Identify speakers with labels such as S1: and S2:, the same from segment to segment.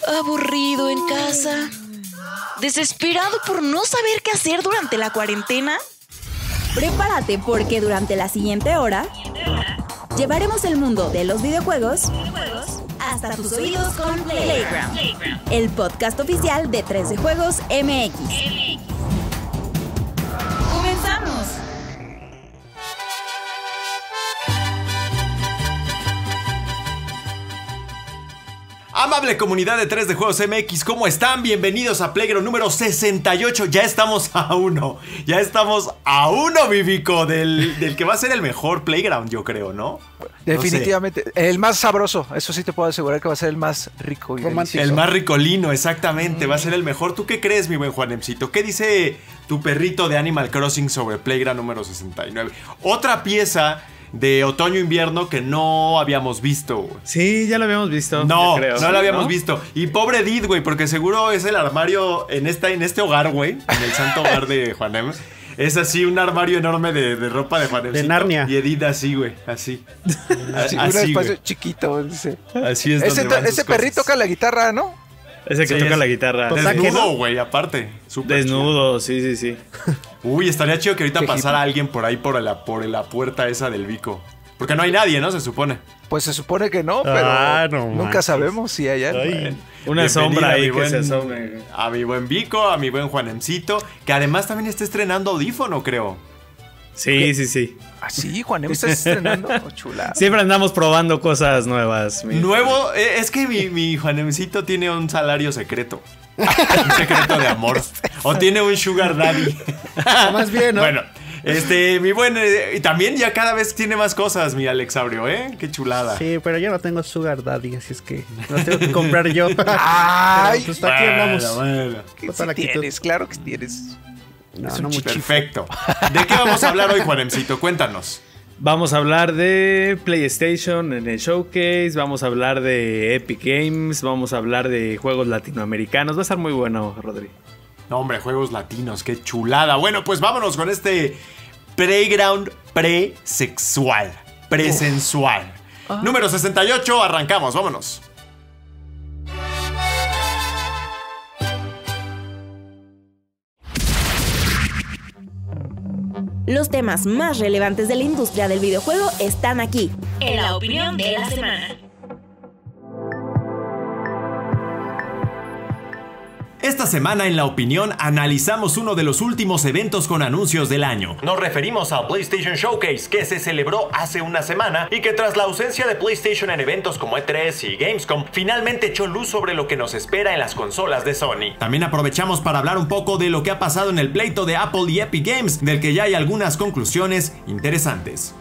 S1: ¿Aburrido en casa? ¿Desesperado por no saber qué hacer durante la cuarentena?
S2: Prepárate porque durante la siguiente hora llevaremos el mundo de los videojuegos hasta tus oídos con Playground, el podcast oficial de 3D Juegos MX.
S1: ¡Comenzamos!
S3: Amable comunidad de 3D Juegos MX, ¿cómo están? Bienvenidos a Playground número 68. Ya estamos a uno, Vivico, del que va a ser el mejor Playground, yo creo, ¿no?
S4: Definitivamente, no sé. El más sabroso, eso sí te puedo asegurar que va a ser el más rico y romántico.
S3: El más ricolino, exactamente, va a ser el mejor. ¿Tú qué crees, mi buen Juanemcito? ¿Qué dice tu perrito de Animal Crossing sobre Playground número 69? Otra pieza de otoño-invierno que no habíamos visto.
S5: Sí, ya lo habíamos visto.
S3: No, creo. No lo habíamos visto. Y pobre Edith, güey, porque seguro es el armario en este hogar, güey, en el santo hogar de Juanem. Es así, un armario enorme de ropa de Juanem.
S5: De Narnia.
S3: Y Edith así, güey, así.
S4: Así, un espacio chiquito. Dice.
S3: Así es.
S4: Ese perrito toca la guitarra, ¿no?
S5: Ese que toca la guitarra.
S3: Desnudo, güey, aparte.
S5: Desnudo, sí.
S3: Uy, estaría chido que ahorita pasara alguien por ahí por la puerta esa del Vico. Porque no hay nadie, ¿no? Se supone.
S4: Pues se supone que no, pero nunca sabemos si hay alguien.
S5: Una sombra ahí que se asome.
S3: A mi buen Vico, a mi buen Juanemcito, que además también está estrenando audífono, creo.
S5: Sí.
S4: ¿Ah, sí? ¿Juanem está estrenando? Oh, chula.
S5: Siempre andamos probando cosas nuevas.
S3: Nuevo, es que mi Juanemcito tiene un salario secreto. Un secreto de amor. O tiene un sugar daddy.
S5: Más bien, ¿no?
S3: Bueno, mi buen... y también ya cada vez tiene más cosas, mi Alex Abrio, ¿eh? Qué chulada.
S6: Sí, pero yo no tengo sugar daddy, así es que lo tengo que comprar yo.
S4: Ay,
S6: pues aquí andamos.
S3: Bueno.
S4: Sí tienes, claro que tienes.
S6: No
S4: mucho.
S3: Perfecto. ¿De qué vamos a hablar hoy, Juanemcito? Cuéntanos.
S5: Vamos a hablar de PlayStation en el Showcase, vamos a hablar de Epic Games, vamos a hablar de juegos latinoamericanos. Va a estar muy bueno, Rodri.
S3: No, hombre, juegos latinos, qué chulada. Bueno, pues vámonos con este Playground presexual. Presensual. Número 68, arrancamos, vámonos.
S2: Los temas más relevantes de la industria del videojuego están aquí,
S1: En la opinión de la semana.
S3: Esta semana en La Opinión analizamos uno de los últimos eventos con anuncios del año. Nos referimos al PlayStation Showcase, que se celebró hace una semana y que tras la ausencia de PlayStation en eventos como E3 y Gamescom, finalmente echó luz sobre lo que nos espera en las consolas de Sony. También aprovechamos para hablar un poco de lo que ha pasado en el pleito de Apple y Epic Games, del que ya hay algunas conclusiones interesantes.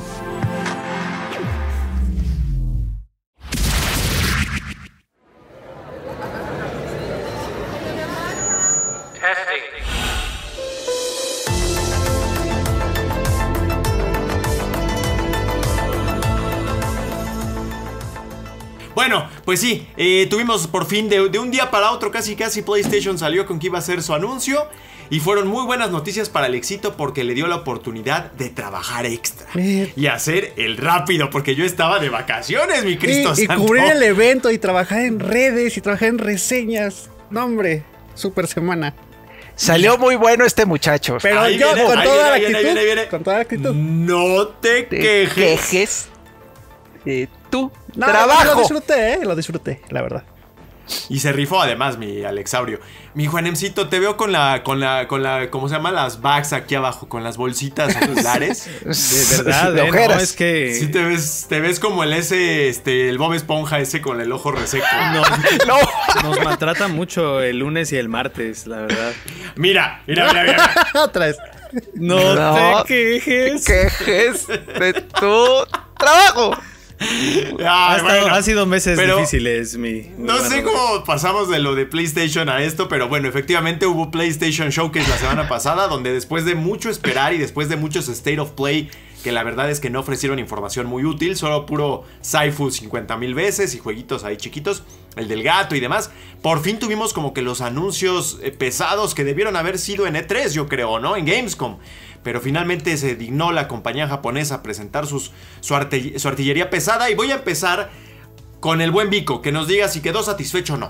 S3: Bueno, pues sí, tuvimos por fin de un día para otro casi PlayStation salió con que iba a hacer su anuncio. Y fueron muy buenas noticias para el éxito porque le dio la oportunidad de trabajar extra y hacer el rápido, porque yo estaba de vacaciones, mi Cristo
S6: y
S3: santo.
S6: cubrir el evento y trabajar en redes y trabajar en reseñas. No, hombre, super semana.
S4: Salió muy bueno este muchacho.
S6: Pero
S3: Ahí
S6: yo
S3: viene,
S6: con
S3: ahí
S6: toda
S3: viene,
S6: la actitud.
S3: ahí viene.
S6: Con toda la actitud.
S3: No te quejes.
S4: Tu
S6: No,
S4: trabajo.
S6: Lo disfruté, la verdad.
S3: Y se rifó además mi Alexaurio. Mi Juanemcito, te veo con la, ¿cómo se llama? Las bags aquí abajo, con las bolsitas oculares.
S5: De verdad,
S4: Ojeras.
S5: no, es que...
S3: Sí, te ves como el Bob Esponja ese con el ojo reseco.
S5: Nos maltrata mucho el lunes y el martes, la verdad.
S3: Mira.
S6: Otra vez.
S5: No te quejes.
S4: Quejes de tu trabajo.
S5: Ha sido meses difíciles,
S3: No sé cómo pasamos de lo de PlayStation a esto, pero bueno, efectivamente hubo PlayStation Showcase la semana pasada, donde después de mucho esperar y después de muchos State of Play, que la verdad es que no ofrecieron información muy útil, solo puro Saifu 50,000 veces y jueguitos ahí chiquitos, el del gato y demás, por fin tuvimos como que los anuncios pesados que debieron haber sido en E3, yo creo, ¿no? En Gamescom. Pero finalmente se dignó la compañía japonesa a presentar su artillería pesada. Y voy a empezar con el buen Vico, que nos diga si quedó satisfecho o no.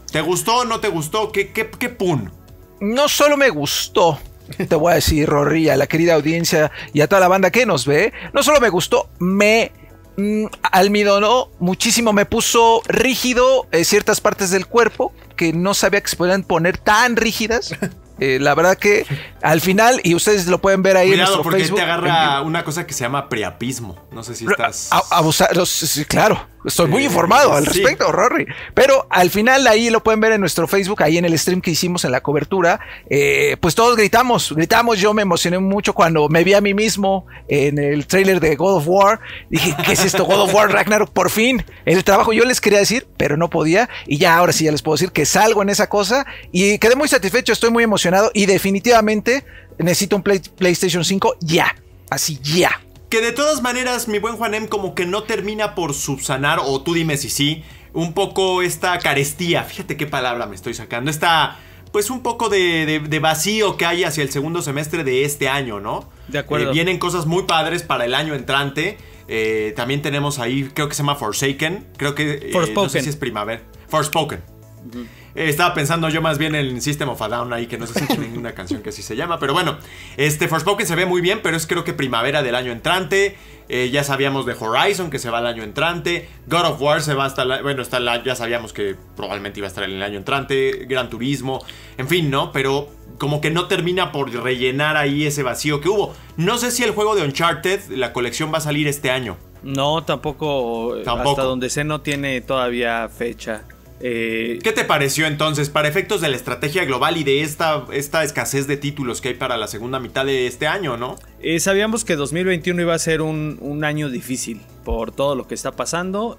S3: ¿Te gustó o no te gustó? ¿Qué pun?
S4: No solo me gustó, te voy a decir, Rory, a la querida audiencia y a toda la banda que nos ve, no solo me gustó, me almidonó muchísimo, me puso rígido ciertas partes del cuerpo que no sabía que se podían poner tan rígidas. La verdad que al final, y ustedes lo pueden ver ahí. Cuidado, en nuestro
S3: porque
S4: Facebook,
S3: te agarra una cosa que se llama priapismo. No sé si estás...
S4: Abusar, sí, claro. Estoy muy informado al respecto, Rory. Pero al final ahí lo pueden ver en nuestro Facebook, ahí en el stream que hicimos en la cobertura. Pues todos gritamos. Yo me emocioné mucho cuando me vi a mí mismo en el tráiler de God of War. Dije, ¿qué es esto? God of War Ragnarok, por fin. El trabajo yo les quería decir, pero no podía. Y ya ahora sí ya les puedo decir que salgo en esa cosa. Y quedé muy satisfecho, estoy muy emocionado. Y definitivamente necesito un PlayStation 5 ya. Así ya.
S3: Que de todas maneras, mi buen Juanem, como que no termina por subsanar, o tú dime si sí, un poco esta carestía. Fíjate qué palabra me estoy sacando. Esta, pues un poco de vacío que hay hacia el segundo semestre de este año, ¿no?
S5: De acuerdo.
S3: Vienen cosas muy padres para el año entrante. También tenemos ahí, creo que se llama Forsaken. Creo que...
S5: Forspoken.
S3: No sé si es primavera. Forspoken. Estaba pensando yo más bien en System of a Down ahí, que no sé si hay ninguna canción que así se llama. Pero bueno, Forspoken se ve muy bien, pero es creo que primavera del año entrante. Ya sabíamos de Horizon, que se va el año entrante. God of War se va hasta ya sabíamos que probablemente iba a estar en el año entrante. Gran Turismo, en fin, ¿no? Pero como que no termina por rellenar ahí ese vacío que hubo. No sé si el juego de Uncharted, la colección, va a salir este año.
S5: No, tampoco. Hasta donde sé no tiene todavía fecha.
S3: ¿Qué te pareció entonces para efectos de la estrategia global y de esta escasez de títulos que hay para la segunda mitad de este año, ¿no?
S5: Sabíamos que 2021 iba a ser un año difícil por todo lo que está pasando.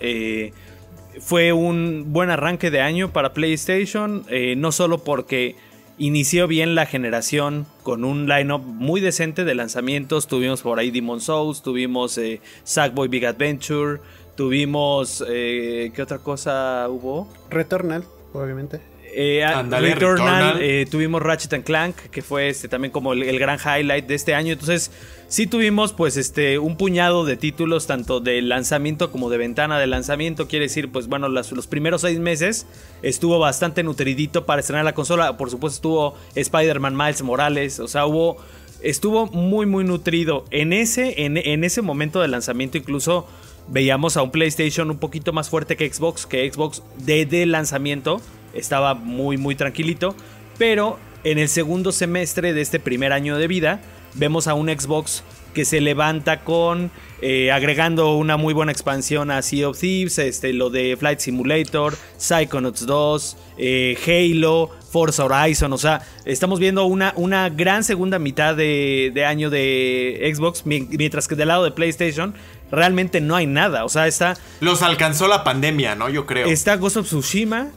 S5: Fue un buen arranque de año para PlayStation, no solo porque inició bien la generación con un lineup muy decente de lanzamientos. Tuvimos por ahí Demon's Souls, tuvimos Sackboy Big Adventure. Tuvimos, ¿qué otra cosa hubo?
S6: Returnal, obviamente.
S5: Returnal. Tuvimos Ratchet & Clank, que fue también como el gran highlight de este año. Entonces, sí tuvimos pues un puñado de títulos, tanto de lanzamiento como de ventana de lanzamiento. Quiere decir, pues bueno, los primeros 6 meses estuvo bastante nutridito para estrenar la consola. Por supuesto estuvo Spider-Man Miles Morales, o sea, estuvo muy muy nutrido. En ese momento de lanzamiento incluso veíamos a un PlayStation un poquito más fuerte que Xbox de lanzamiento estaba muy muy tranquilito, pero en el segundo semestre de este primer año de vida vemos a un Xbox que se levanta con agregando una muy buena expansión a Sea of Thieves, lo de Flight Simulator, Psychonauts 2, Halo, Forza Horizon. O sea, estamos viendo una gran segunda mitad de año de Xbox, mientras que del lado de PlayStation realmente no hay nada. O sea,
S3: los alcanzó la pandemia, ¿no? Yo creo.
S5: Está Ghost of Tsushima,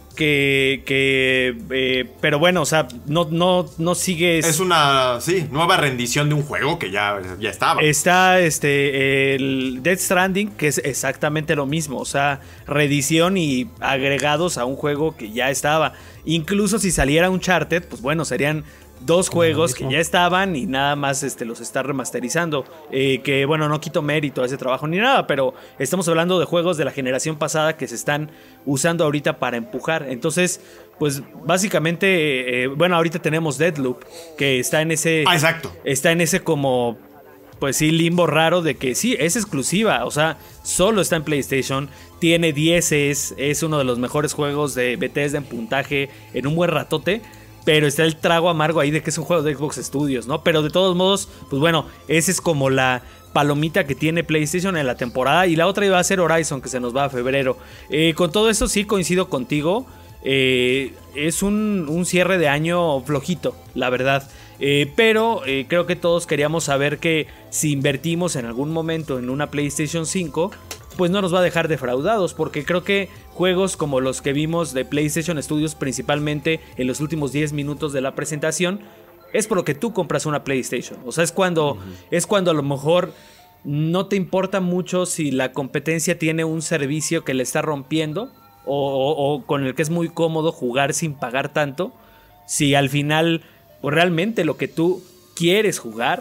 S5: pero bueno, o sea, no sigue.
S3: Es una, nueva rendición de un juego que ya estaba.
S5: Está el Death Stranding, que es exactamente lo mismo. O sea, reedición y agregados a un juego que ya estaba. Incluso si saliera Uncharted, pues bueno, serían 2 juegos que ya estaban y nada más los está remasterizando. Que bueno, no quito mérito a ese trabajo ni nada, pero estamos hablando de juegos de la generación pasada que se están usando ahorita para empujar. Entonces, pues básicamente, bueno, ahorita tenemos Deathloop, que está en ese...
S3: exacto.
S5: Está en ese como... Pues sí, limbo raro de que sí, es exclusiva, o sea, solo está en PlayStation, tiene 10, es uno de los mejores juegos de Bethesda en puntaje en un buen ratote, pero está el trago amargo ahí de que es un juego de Xbox Studios, ¿no? Pero de todos modos, pues bueno, esa es como la palomita que tiene PlayStation en la temporada, y la otra iba a ser Horizon, que se nos va a febrero. Con todo esto sí coincido contigo, es un cierre de año flojito, la verdad. Pero creo que todos queríamos saber que si invertimos en algún momento en una PlayStation 5, pues no nos va a dejar defraudados, porque creo que juegos como los que vimos de PlayStation Studios, principalmente en los últimos 10 minutos de la presentación, es por lo que tú compras una PlayStation. O sea, es cuando a lo mejor no te importa mucho si la competencia tiene un servicio que le está rompiendo o con el que es muy cómodo jugar sin pagar tanto, si al final... pues realmente lo que tú quieres jugar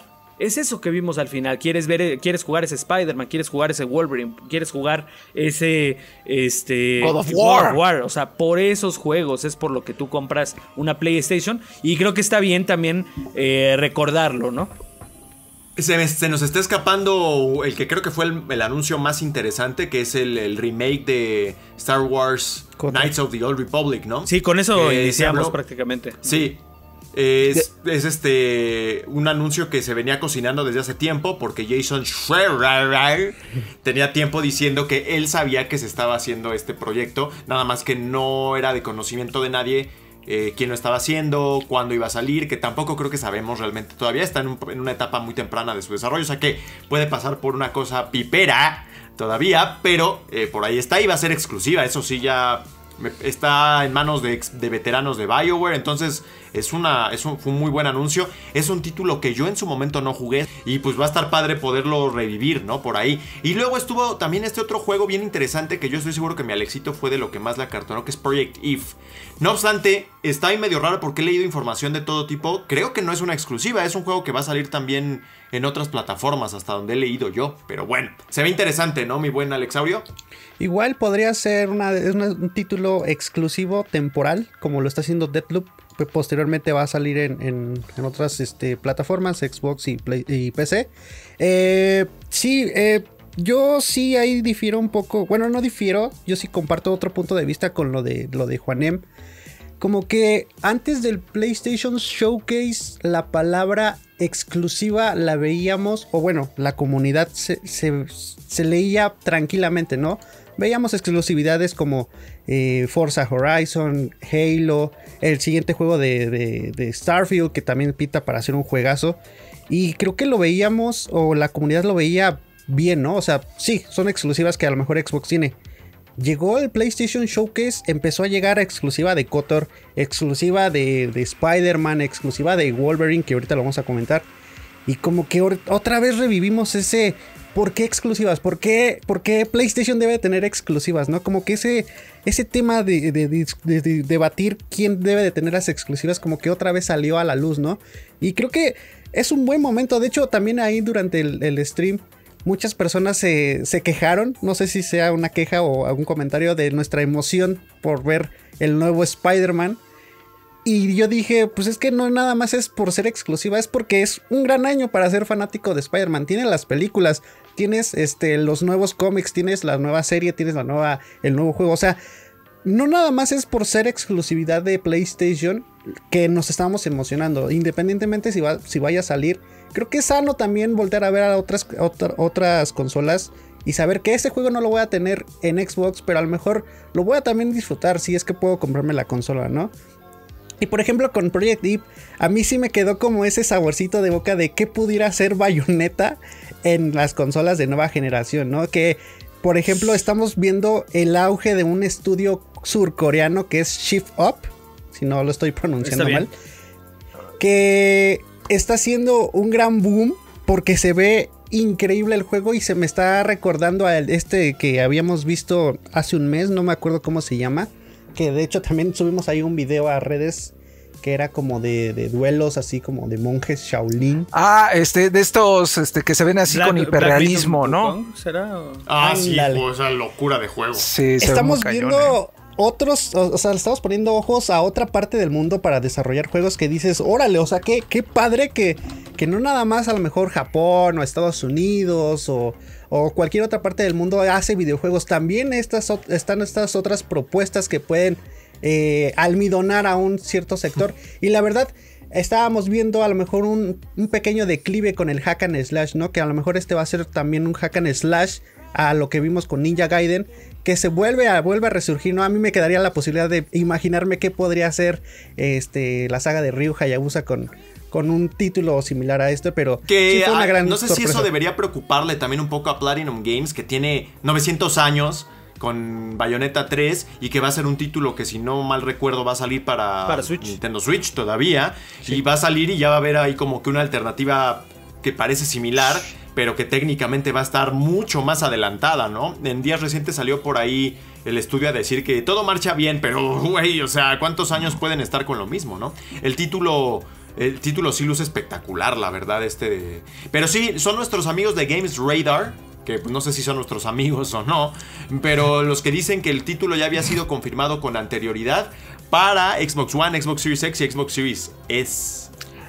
S5: es eso que vimos al final. Quieres jugar ese Spider-Man, quieres jugar ese Wolverine, quieres jugar ese
S4: God of War.
S5: O sea, por esos juegos es por lo que tú compras una PlayStation. Y creo que está bien también recordarlo, ¿no?
S3: Se nos está escapando el que creo que fue el anuncio más interesante, que es el remake de Star Wars Knights of the Old Republic, ¿no?
S5: Sí, con eso iniciamos prácticamente.
S3: Sí. Es un anuncio que se venía cocinando desde hace tiempo, porque Jason Schreier tenía tiempo diciendo que él sabía que se estaba haciendo este proyecto, nada más que no era de conocimiento de nadie quién lo estaba haciendo, cuándo iba a salir, que tampoco creo que sabemos realmente. Todavía está en una etapa muy temprana de su desarrollo, o sea que puede pasar por una cosa pipera todavía, pero por ahí está y va a ser exclusiva. Eso sí, ya está en manos de veteranos de BioWare, entonces fue un muy buen anuncio. Es un título que yo en su momento no jugué y pues va a estar padre poderlo revivir, ¿no? Por ahí. Y luego estuvo también este otro juego bien interesante que yo estoy seguro que mi Alexito fue de lo que más le acartonó, que es Project Eve. No obstante, está ahí medio raro porque he leído información de todo tipo. Creo que no es una exclusiva, es un juego que va a salir también en otras plataformas, hasta donde he leído yo. Pero bueno, se ve interesante, ¿no, mi buen Alexaurio?
S6: Igual podría ser un título exclusivo temporal, como lo está haciendo Deathloop. Posteriormente va a salir en otras plataformas, Xbox y PC. Yo sí ahí difiero un poco. Bueno, no difiero, yo sí comparto otro punto de vista con lo de Juanem. Como que antes del PlayStation Showcase, la palabra exclusiva la veíamos, o bueno, la comunidad se leía tranquilamente, ¿no? Veíamos exclusividades como Forza Horizon, Halo, el siguiente juego de Starfield, que también pinta para hacer un juegazo. Y creo que lo veíamos, o la comunidad lo veía bien, ¿no? O sea, sí, son exclusivas que a lo mejor Xbox tiene. Llegó el PlayStation Showcase, empezó a llegar exclusiva de KOTOR, exclusiva de Spider-Man, exclusiva de Wolverine, que ahorita lo vamos a comentar. Y como que otra vez revivimos ese... ¿Por qué exclusivas? ¿Por qué PlayStation debe tener exclusivas? ¿No? Como que ese tema de debatir quién debe de tener las exclusivas, como que otra vez salió a la luz, ¿no? Y creo que es un buen momento. De hecho, también ahí durante el stream, muchas personas se quejaron. No sé si sea una queja o algún comentario de nuestra emoción por ver el nuevo Spider-Man. Y yo dije, pues es que no nada más es por ser exclusiva, es porque es un gran año para ser fanático de Spider-Man. Tienes las películas, tienes los nuevos cómics, tienes la nueva serie, tienes el nuevo juego. O sea, no nada más es por ser exclusividad de PlayStation que nos estamos emocionando. Independientemente si vaya a salir, creo que es sano también voltear a ver a otras consolas y saber que este juego no lo voy a tener en Xbox, pero a lo mejor lo voy a también disfrutar si es que puedo comprarme la consola, ¿no? Y por ejemplo con Project Eve, a mí sí me quedó como ese saborcito de boca de qué pudiera ser Bayonetta en las consolas de nueva generación, ¿no? Que por ejemplo estamos viendo el auge de un estudio surcoreano que es Shift Up, si no lo estoy pronunciando mal, que está haciendo un gran boom porque se ve increíble el juego y se me está recordando a que habíamos visto hace un mes, no me acuerdo cómo se llama. Que de hecho también subimos ahí un video a redes que era como de duelos, así como de monjes Shaolin.
S4: De estos que se ven así con hiperrealismo, ¿no?
S5: ¿Será?
S3: Sí, pues esa locura de juego.
S4: Sí,
S6: estamos viendo otros, o sea, le estamos poniendo ojos a otra parte del mundo para desarrollar juegos que dices, órale, o sea, qué padre que no nada más a lo mejor Japón o Estados Unidos o cualquier otra parte del mundo hace videojuegos. También están estas otras propuestas que pueden almidonar a un cierto sector. Y la verdad, estábamos viendo a lo mejor un pequeño declive con el hack and slash, ¿no? Que a lo mejor va a ser también un hack and slash a lo que vimos con Ninja Gaiden, que se vuelve a resurgir, ¿no? A mí me quedaría la posibilidad de imaginarme qué podría ser la saga de Ryu Hayabusa con un título similar a este, pero
S3: que
S6: sí fue una gran
S3: no sé
S6: sorpresa.
S3: Si eso debería preocuparle también un poco a Platinum Games, que tiene 900 años con Bayonetta 3 y que va a ser un título que, si no mal recuerdo, va a salir para
S5: Switch.
S3: Nintendo Switch todavía, sí. Y va a salir y ya va a haber ahí como que una alternativa que parece similar, pero que técnicamente va a estar mucho más adelantada, ¿no? En días recientes salió por ahí el estudio a decir que todo marcha bien, pero güey, o sea, ¿cuántos años pueden estar con lo mismo, no? El título el título sí luce espectacular, la verdad, Pero sí, son nuestros amigos de Games Radar, que no sé si son nuestros amigos o no, pero los que dicen que el título ya había sido confirmado con anterioridad para Xbox One, Xbox Series X y Xbox Series S.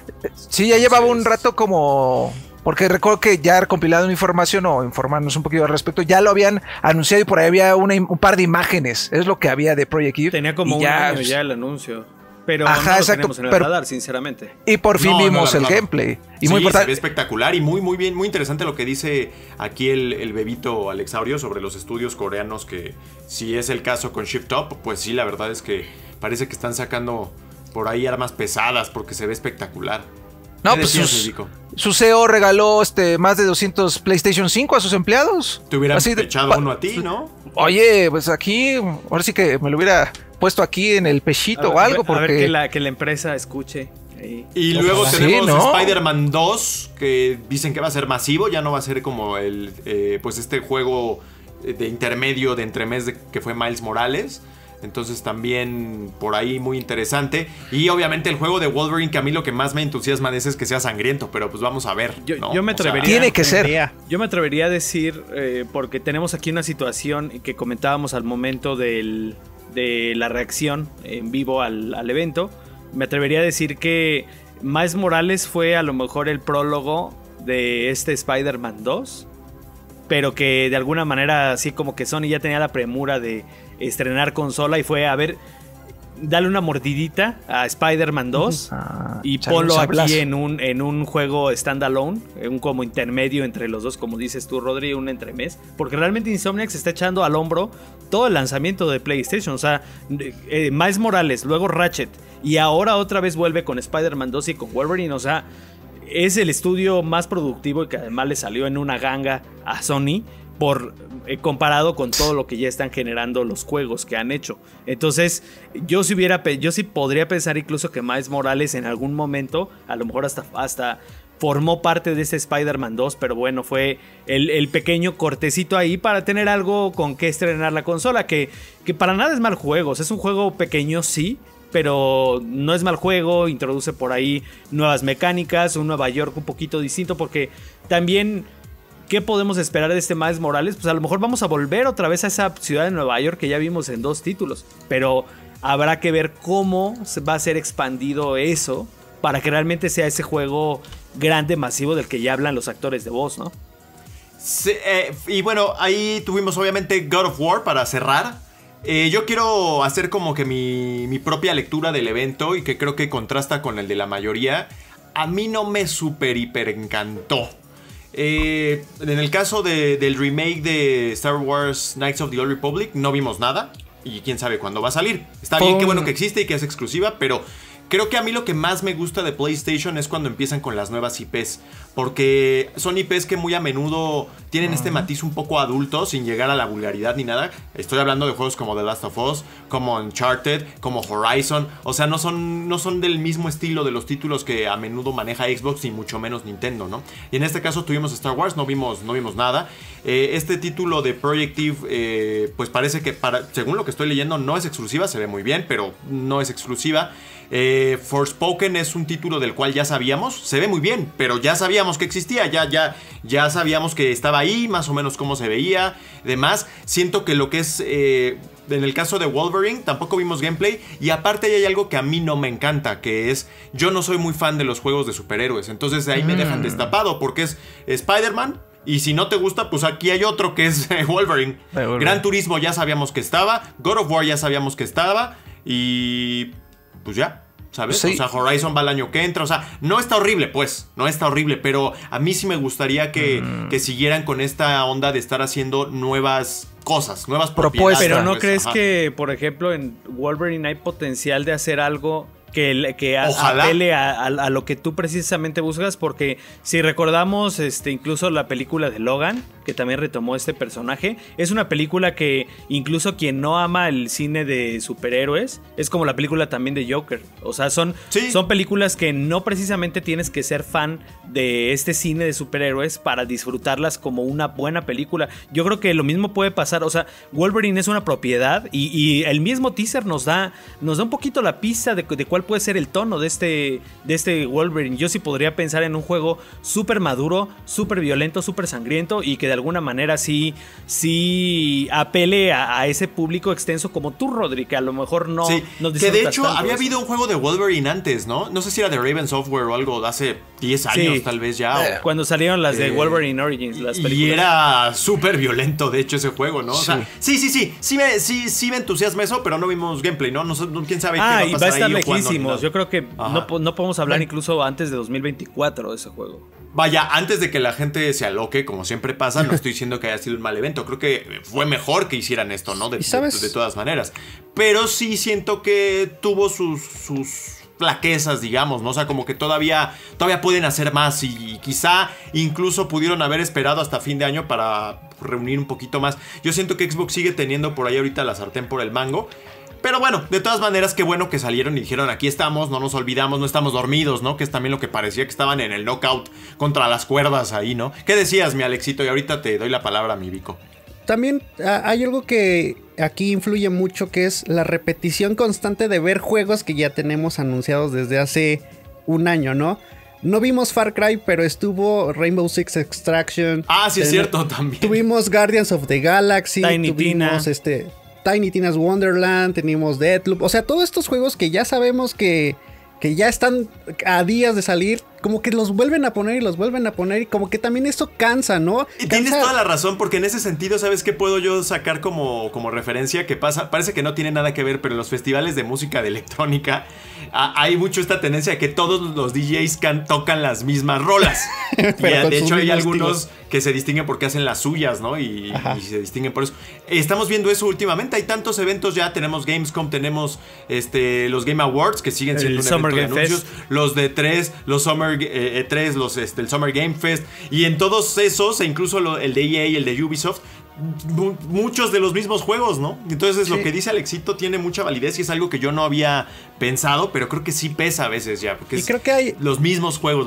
S4: Sí, ya llevaba un rato como... Porque recuerdo que ya compilado una información o informarnos un poquito al respecto, ya lo habían anunciado y por ahí había un par de imágenes. Es lo que había de Project Eve.
S5: Tenía como un año ya el anuncio. Pero
S4: ajá,
S5: no lo
S4: exacto,
S5: tenemos en el radar, sinceramente.
S4: Y por fin vimos el gameplay. Y
S3: sí,
S4: muy importante.
S3: Se ve espectacular y muy bien, muy interesante lo que dice aquí el bebito Alexaurio sobre los estudios coreanos, que si es el caso con Shift Up, pues sí, la verdad es que parece que están sacando por ahí armas pesadas porque se ve espectacular.
S4: No, pues su CEO regaló más de 200 PlayStation 5 a sus empleados.
S3: Te hubieran echado uno a ti, ¿no?
S4: Oye, pues aquí, ahora sí que me lo hubiera puesto aquí en el pechito o algo. Porque...
S5: A ver que la empresa escuche. Ahí.
S3: Y luego tenemos Spider-Man 2, que dicen que va a ser masivo, ya no va a ser como pues este juego de intermedio de entremés que fue Miles Morales. Entonces también por ahí muy interesante. Y obviamente el juego de Wolverine, que a mí lo que más me entusiasma de ese es que sea sangriento. Pero pues vamos a ver, ¿no?
S5: Yo me atrevería,
S4: tiene que ser.
S5: Yo me atrevería a decir, porque tenemos aquí una situación que comentábamos al momento de la reacción en vivo al evento. Me atrevería a decir que Miles Morales fue a lo mejor el prólogo de este Spider-Man 2. Pero que de alguna manera así como que Sony ya tenía la premura de estrenar consola y fue a ver, dale una mordidita a Spider-Man 2 y ponlo aquí en un juego standalone, un como intermedio entre los dos, como dices tú, Rodri, un entremés, porque realmente Insomniac se está echando al hombro todo el lanzamiento de PlayStation. O sea, Miles Morales, luego Ratchet y ahora otra vez vuelve con Spider-Man 2 y con Wolverine. O sea, es el estudio más productivo y que además le salió en una ganga a Sony comparado con todo lo que ya están generando los juegos que han hecho. Entonces yo sí podría pensar incluso que Miles Morales en algún momento a lo mejor hasta formó parte de ese Spider-Man 2, pero bueno, fue el pequeño cortecito ahí para tener algo con que estrenar la consola, que para nada es mal juego. Es un juego pequeño, sí, pero no es mal juego, introduce por ahí nuevas mecánicas, un Nueva York un poquito distinto, porque también, ¿qué podemos esperar de este Miles Morales? Pues a lo mejor vamos a volver otra vez a esa ciudad de Nueva York que ya vimos en 2 títulos, pero habrá que ver cómo va a ser expandido eso para que realmente sea ese juego grande, masivo, del que ya hablan los actores de voz, ¿no?
S3: Sí, y bueno, ahí tuvimos obviamente God of War para cerrar. Yo quiero hacer como que mi propia lectura del evento y que creo que contrasta con el de la mayoría. A mí no me super hiper encantó. En el caso del remake de Star Wars Knights of the Old Republic no vimos nada y quién sabe cuándo va a salir. Está bien, qué bueno que existe y que es exclusiva, pero creo que a mí lo que más me gusta de PlayStation es cuando empiezan con las nuevas IPs, porque son IPs que muy a menudo tienen este matiz un poco adulto, sin llegar a la vulgaridad ni nada. Estoy hablando de juegos como The Last of Us, como Uncharted, como Horizon. O sea, no son del mismo estilo de los títulos que a menudo maneja Xbox, ni mucho menos Nintendo, ¿no? Y en este caso tuvimos Star Wars, no vimos nada. Este título de Project Eve, pues parece que, según lo que estoy leyendo, no es exclusiva. Se ve muy bien, pero no es exclusiva. Forspoken es un título del cual ya sabíamos, se ve muy bien, pero ya sabíamos que existía, ya sabíamos que estaba ahí, más o menos cómo se veía, demás. Siento que lo que es, en el caso de Wolverine, tampoco vimos gameplay, y aparte hay algo que a mí no me encanta, que es, yo no soy muy fan de los juegos de superhéroes, entonces ahí me dejan destapado, porque es Spider-Man. Y si no te gusta, pues aquí hay otro que es Wolverine. Gran Turismo ya sabíamos que estaba, God of War ya sabíamos que estaba, y pues ya, ¿sabes? Sí. O sea, Horizon va el año que entra. O sea, no está horrible, pues. No está horrible. Pero a mí sí me gustaría que siguieran con esta onda de estar haciendo nuevas cosas, nuevas propuestas.
S5: Pero ¿no crees que, por ejemplo, en Wolverine hay potencial de hacer algo que apele a lo que tú precisamente buscas? Porque si recordamos incluso la película de Logan, que también retomó este personaje, es una película que incluso quien no ama el cine de superhéroes, es como la película también de Joker. O sea, son películas que no precisamente tienes que ser fan de este cine de superhéroes para disfrutarlas como una buena película. Yo creo que lo mismo puede pasar. O sea, Wolverine es una propiedad y el mismo teaser nos da un poquito la pista de cuál ¿Cuál puede ser el tono de este Wolverine? Yo sí podría pensar en un juego súper maduro, súper violento, súper sangriento y que de alguna manera sí apele a ese público extenso como tú, Rodri, que a lo mejor no nos
S3: que de hecho
S5: tanto
S3: había
S5: eso.
S3: habido un juego de Wolverine antes, ¿no? No sé si era de Raven Software o algo de hace 10 años tal vez ya.
S5: Cuando salieron las de Wolverine Origins, las películas.
S3: Y era súper violento, de hecho, ese juego, ¿no? O sea, sí me entusiasma eso, pero no vimos gameplay, ¿no? Quién sabe qué va a pasar.
S5: Y va a estar
S3: ahí
S5: lejísimos. Yo creo que no podemos hablar incluso antes de 2024 de ese juego.
S3: Vaya, antes de que la gente se aloque, como siempre pasa, no estoy diciendo que haya sido un mal evento. Creo que fue mejor que hicieran esto, ¿no? De todas maneras. Pero sí siento que tuvo sus flaquezas, digamos, ¿no? O sea, como que todavía pueden hacer más y quizá incluso pudieron haber esperado hasta fin de año para reunir un poquito más. Yo siento que Xbox sigue teniendo por ahí ahorita la sartén por el mango. Pero bueno, de todas maneras, qué bueno que salieron y dijeron, aquí estamos, no nos olvidamos, no estamos dormidos, ¿no? Que es también lo que parecía que estaban en el knockout contra las cuerdas ahí, ¿no? ¿Qué decías, mi Alexito? Y ahorita te doy la palabra, mi Vico.
S6: También hay algo que aquí influye mucho, que es la repetición constante de ver juegos que ya tenemos anunciados desde hace un año, ¿no? No vimos Far Cry, pero estuvo Rainbow Six Extraction.
S3: Ah, sí, es cierto, también.
S6: Tuvimos Guardians of the Galaxy. Tuvimos Tiny Tina's Wonderland, tenemos Deathloop. O sea, todos estos juegos que ya sabemos que ya están a días de salir, como que los vuelven a poner y como que también eso cansa, ¿no?
S3: Y tienes toda la razón, porque en ese sentido, ¿sabes qué puedo yo sacar como referencia? Que parece que no tiene nada que ver, pero en los festivales de música de electrónica hay mucho esta tendencia de que todos los DJs tocan las mismas rolas. Y de hecho hay algunos que se distinguen porque hacen las suyas, ¿no? Y se distinguen por eso. Estamos viendo eso últimamente. Hay tantos eventos ya. Tenemos Gamescom, tenemos los Game Awards, que siguen siendo un evento de anuncios. Los de E3, los Summer E3, el Summer Game Fest. Y en todos esos, e incluso el de EA y el de Ubisoft, muchos de los mismos juegos, ¿no? Entonces lo que dice Alexito tiene mucha validez y es algo que yo no había pensado, pero creo que sí pesa a veces ya, porque
S6: creo que hay
S3: los mismos juegos.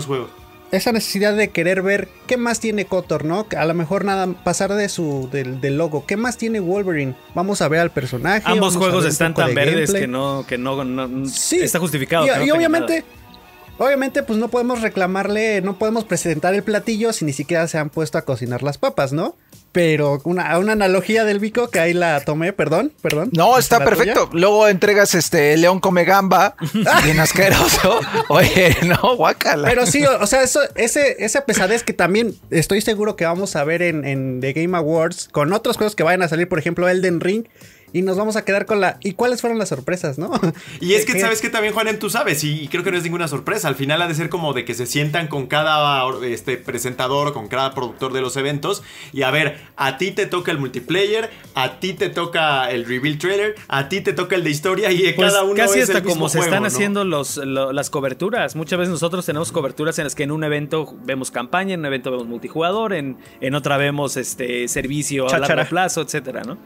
S6: Esa necesidad de querer ver qué más tiene KOTOR, ¿no? A lo mejor nada, pasar del logo. ¿Qué más tiene Wolverine? Vamos a ver al personaje.
S5: Ambos juegos están tan verdes que no está justificado.
S6: Y obviamente pues no podemos reclamarle, no podemos presentar el platillo si ni siquiera se han puesto a cocinar las papas, ¿no? Pero una analogía del Vico que ahí la tomé, perdón.
S4: No, está perfecto. Tuya. Luego entregas León come gamba, bien asqueroso. Oye, no, guácala.
S6: Pero sí, o sea, esa pesadez que también estoy seguro que vamos a ver en The Game Awards con otros juegos que vayan a salir, por ejemplo, Elden Ring. Y nos vamos a quedar con ¿y cuáles fueron las sorpresas, no?
S3: Y es que, ¿sabes qué también, Juanem? Tú sabes, y creo que no es ninguna sorpresa. Al final ha de ser como de que se sientan con cada presentador, con cada productor de los eventos. Y a ver, a ti te toca el multiplayer, a ti te toca el reveal trailer, a ti te toca el de historia y
S5: pues
S3: cada uno
S5: casi
S3: es
S5: hasta
S3: el mismo
S5: como se
S3: juego,
S5: están
S3: ¿no?
S5: haciendo las coberturas. Muchas veces nosotros tenemos coberturas en las que en un evento vemos campaña, en un evento vemos multijugador, en otra vemos servicio a largo plazo, etcétera, ¿no?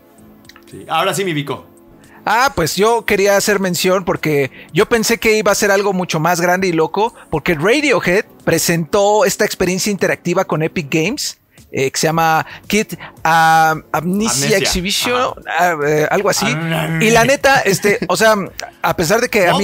S3: Sí. Ahora sí, mi Vico.
S4: Pues yo quería hacer mención porque yo pensé que iba a ser algo mucho más grande y loco, porque Radiohead presentó esta experiencia interactiva con Epic Games, que se llama Kid Amnesia Exhibition, algo así. Y la neta, o sea, a pesar de que a mí...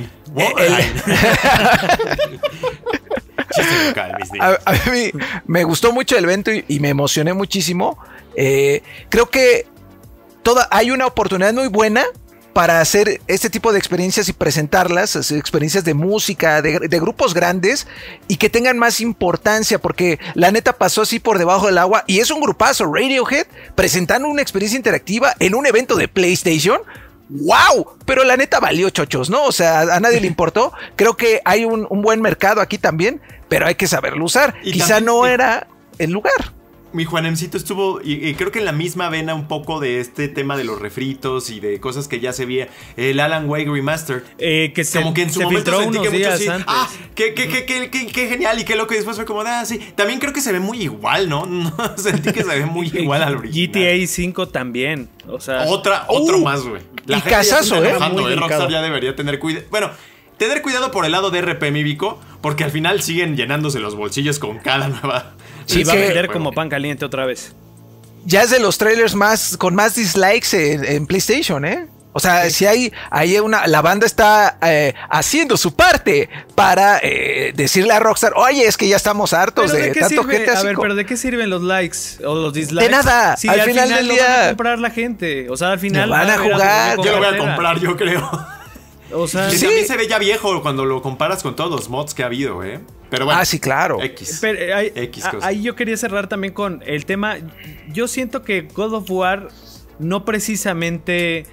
S4: A mí me gustó mucho el evento y me emocioné muchísimo. Creo que hay una oportunidad muy buena para hacer este tipo de experiencias y presentarlas, experiencias de música, de grupos grandes y que tengan más importancia, porque la neta pasó así por debajo del agua y es un grupazo, Radiohead, presentando una experiencia interactiva en un evento de PlayStation. ¡Wow! Pero la neta valió chochos, ¿no? O sea, a nadie le importó. Creo que hay un buen mercado aquí también, pero hay que saberlo usar. Y quizá no era el lugar.
S3: Mi Juanemcito estuvo, y creo que en la misma vena un poco de este tema de los refritos y de cosas que ya se veía, el Alan Wake Remastered.
S5: Que
S3: como que en su momento sentí que muchos sí,
S5: antes.
S3: Qué genial, y qué loco, y después fue como, sí. También creo que se ve muy igual, ¿no? Sentí que se ve muy igual al original.
S5: GTA 5 también, o sea.
S3: Otro más, güey.
S4: Y casazo,
S3: Rockstar ya debería tener cuidado. Bueno, tener cuidado por el lado de RP, mi Vico, porque al final siguen llenándose los bolsillos con cada nueva...
S5: Sí, va a vender como pan caliente otra vez.
S4: Ya es de los trailers con más dislikes en PlayStation, ¿eh? O sea, si hay la banda está haciendo su parte para decirle a Rockstar, oye, es que ya estamos hartos de tanto
S5: sirve?
S4: GTA V.
S5: A ver, pero ¿de qué sirven los likes o los dislikes?
S4: De nada,
S5: si
S4: al final del
S5: lo
S4: día
S5: van a comprar la gente. O sea, al final
S4: lo van a jugar.
S3: Yo lo voy a comprar, yo creo.
S5: O sea,
S3: Que también se ve ya viejo cuando lo comparas con todos los mods que ha habido, ¿eh? Pero bueno.
S4: Sí, claro.
S3: X.
S5: pero,
S3: cosas.
S5: ahí yo quería cerrar también con el tema. Yo siento que God of War no precisamente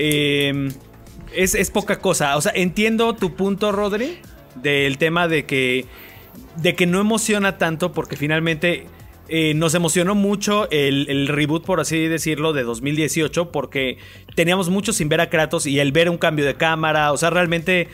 S5: es poca cosa. O sea, entiendo tu punto, Rodri, del tema de que no emociona tanto porque finalmente nos emocionó mucho el reboot, por así decirlo, de 2018 porque teníamos mucho sin ver a Kratos y el ver un cambio de cámara, o sea, realmente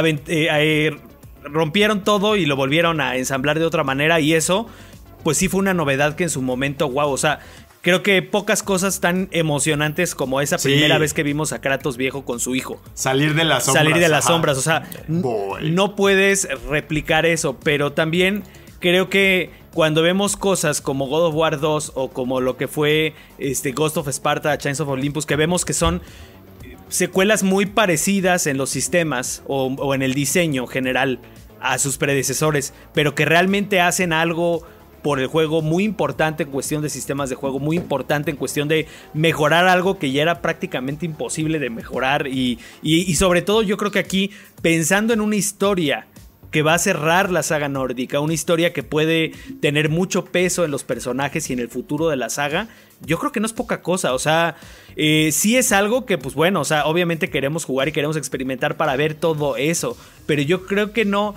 S5: rompieron todo y lo volvieron a ensamblar de otra manera y eso, pues sí fue una novedad que en su momento, wow, o sea, creo que pocas cosas tan emocionantes como esa primera vez que vimos a Kratos viejo con su hijo.
S3: Salir de las sombras.
S5: Salir de las sombras, o sea, no puedes replicar eso, pero también creo que cuando vemos cosas como God of War 2 o como lo que fue Ghost of Sparta, Chains of Olympus, que vemos que son secuelas muy parecidas en los sistemas o en el diseño general a sus predecesores, pero que realmente hacen algo por el juego muy importante en cuestión de sistemas de juego, muy importante en cuestión de mejorar algo que ya era prácticamente imposible de mejorar y sobre todo yo creo que aquí, pensando en una historia que va a cerrar la saga nórdica, una historia que puede tener mucho peso en los personajes y en el futuro de la saga, yo creo que no es poca cosa, o sea, sí es algo que pues bueno, o sea, obviamente queremos jugar y queremos experimentar para ver todo eso, pero yo creo que no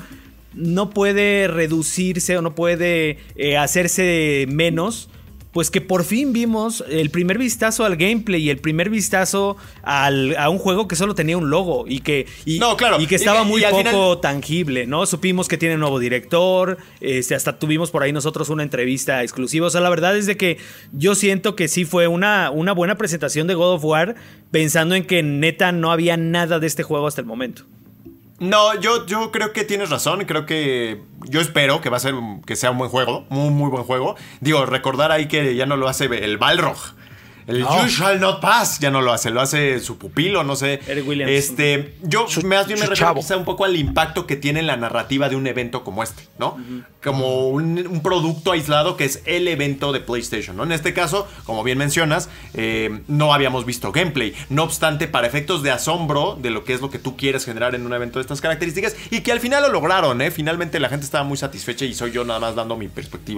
S5: puede reducirse o no puede hacerse menos, pues que por fin vimos el primer vistazo al gameplay y el primer vistazo a un juego que solo tenía un logo y que estaba muy poco final tangible, ¿no? Supimos que tiene nuevo director, hasta tuvimos por ahí nosotros una entrevista exclusiva. O sea, la verdad es de que yo siento que sí fue una buena presentación de God of War, pensando en que neta no había nada de este juego hasta el momento.
S3: No, yo creo que tienes razón. Creo que yo espero que que sea un buen juego, muy muy buen juego. Digo, recordar ahí que ya no lo hace el Balrog. El You Shall Not Pass ya no lo hace su pupilo, no sé.
S5: Eric Williams.
S3: Yo más bien me refiero quizá un poco al impacto que tiene la narrativa de un evento como este, ¿no? Como un producto aislado que es el evento de PlayStation, ¿no? En este caso, como bien mencionas, no habíamos visto gameplay. No obstante, para efectos de asombro de lo que es lo que tú quieres generar en un evento de estas características, y que al final lo lograron, ¿eh? Finalmente la gente estaba muy satisfecha y soy yo nada más dando mi perspectiva.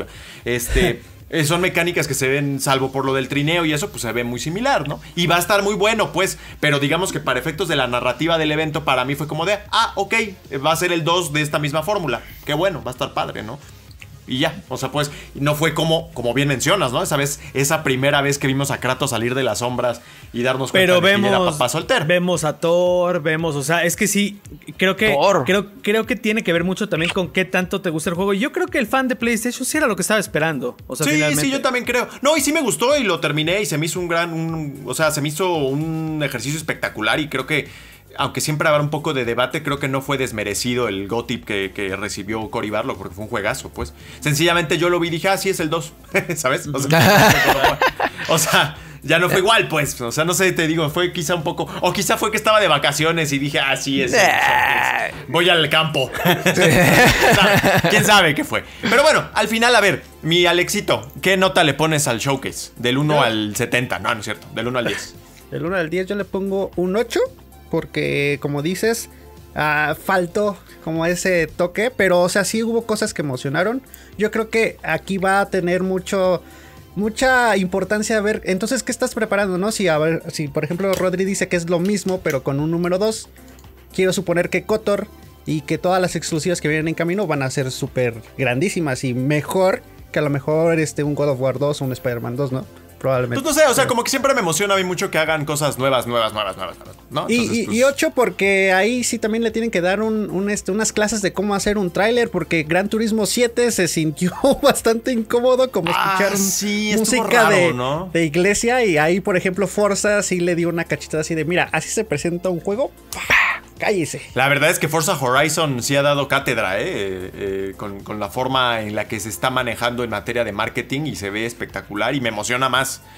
S3: Son mecánicas que se ven, salvo por lo del trineo y eso, pues se ve muy similar, ¿no? Y va a estar muy bueno, pues, pero digamos que para efectos de la narrativa del evento, para mí fue como de, ok, va a ser el 2 de esta misma fórmula. Qué bueno, va a estar padre, ¿no? Y ya, o sea, pues, no fue como bien mencionas, ¿no? Esa primera vez que vimos a Kratos salir de las sombras y darnos cuenta de que era papá soltero.
S5: Vemos a Thor, o sea, es que sí, creo que tiene que ver mucho también con qué tanto te gusta el juego. Yo creo que el fan de PlayStation sí era lo que estaba esperando. O sea,
S3: sí, yo también creo. No, y sí me gustó y lo terminé y se me hizo se me hizo un ejercicio espectacular y creo que aunque siempre habrá un poco de debate, creo que no fue desmerecido el GOTY que recibió Cory Barlog, porque fue un juegazo, pues. Sencillamente yo lo vi y dije, sí, es el 2, ¿sabes? O sea, ya no fue igual, pues. O sea, no sé, te digo, fue quizá un poco... O quizá fue que estaba de vacaciones y dije, sí, es... voy al campo. ¿Quién sabe qué fue? Pero bueno, al final, a ver, mi Alexito, ¿qué nota le pones al showcase? Del 1 al 70. No es cierto, del 1 al 10.
S6: Del 1 al 10 yo le pongo un 8. Porque, como dices, faltó como ese toque. Pero, o sea, sí hubo cosas que emocionaron. Yo creo que aquí va a tener mucha importancia ver. Entonces, ¿qué estás preparando, no? Si, por ejemplo, Rodri dice que es lo mismo, pero con un número 2. Quiero suponer que KOTOR y que todas las exclusivas que vienen en camino van a ser súper grandísimas y mejor que a lo mejor un God of War 2 o un Spider-Man 2, ¿no? Probablemente.
S3: Pues no sé, o sea, como que siempre me emociona a mí mucho que hagan cosas nuevas, ¿no? Entonces,
S6: y 8 porque ahí sí también le tienen que dar unas clases de cómo hacer un tráiler, porque Gran Turismo 7 se sintió bastante incómodo como escuchar música raro, ¿no? de iglesia, y ahí, por ejemplo, Forza sí le dio una cachetada así de, mira, así se presenta un juego, cállese.
S3: La verdad es que Forza Horizon sí ha dado cátedra, con la forma en la que se está manejando en materia de marketing y se ve espectacular y me emociona más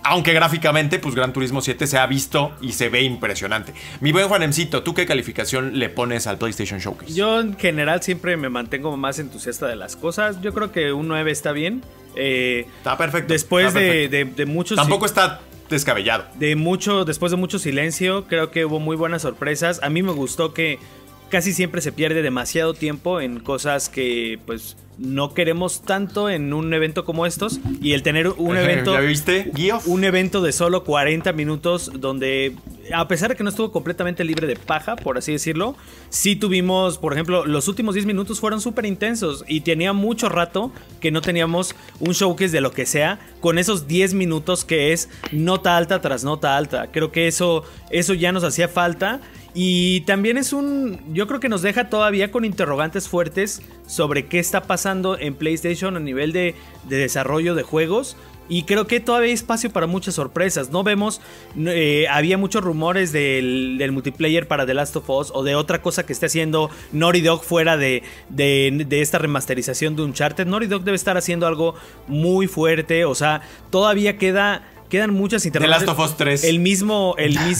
S3: Aunque gráficamente, pues Gran Turismo 7 se ha visto y se ve impresionante. Mi buen Juanemcito, ¿tú qué calificación le pones al PlayStation Showcase?
S5: Yo en general siempre me mantengo más entusiasta de las cosas. Yo creo que un 9 está bien.
S3: Está perfecto.
S5: Después
S3: está perfecto.
S5: de muchos...
S3: Tampoco está descabellado.
S5: Después de mucho silencio, creo que hubo muy buenas sorpresas. A mí me gustó que casi siempre se pierde demasiado tiempo en cosas que pues no queremos tanto en un evento como estos, y el tener un evento,
S3: ¿ya viste?
S5: un evento de solo 40 minutos donde, a pesar de que no estuvo completamente libre de paja, por así decirlo, sí tuvimos, por ejemplo, los últimos 10 minutos fueron súper intensos y tenía mucho rato que no teníamos un showcase de lo que sea con esos 10 minutos que es nota alta tras nota alta. Creo que eso ya nos hacía falta. Y también yo creo que nos deja todavía con interrogantes fuertes sobre qué está pasando en PlayStation a nivel de desarrollo de juegos. Y creo que todavía hay espacio para muchas sorpresas. No vemos, había muchos rumores del multiplayer para The Last of Us o de otra cosa que esté haciendo Naughty Dog fuera de esta remasterización de Uncharted. Naughty Dog debe estar haciendo algo muy fuerte, o sea, todavía quedan muchas interrogantes.
S3: The Last of Us 3.
S5: El mismo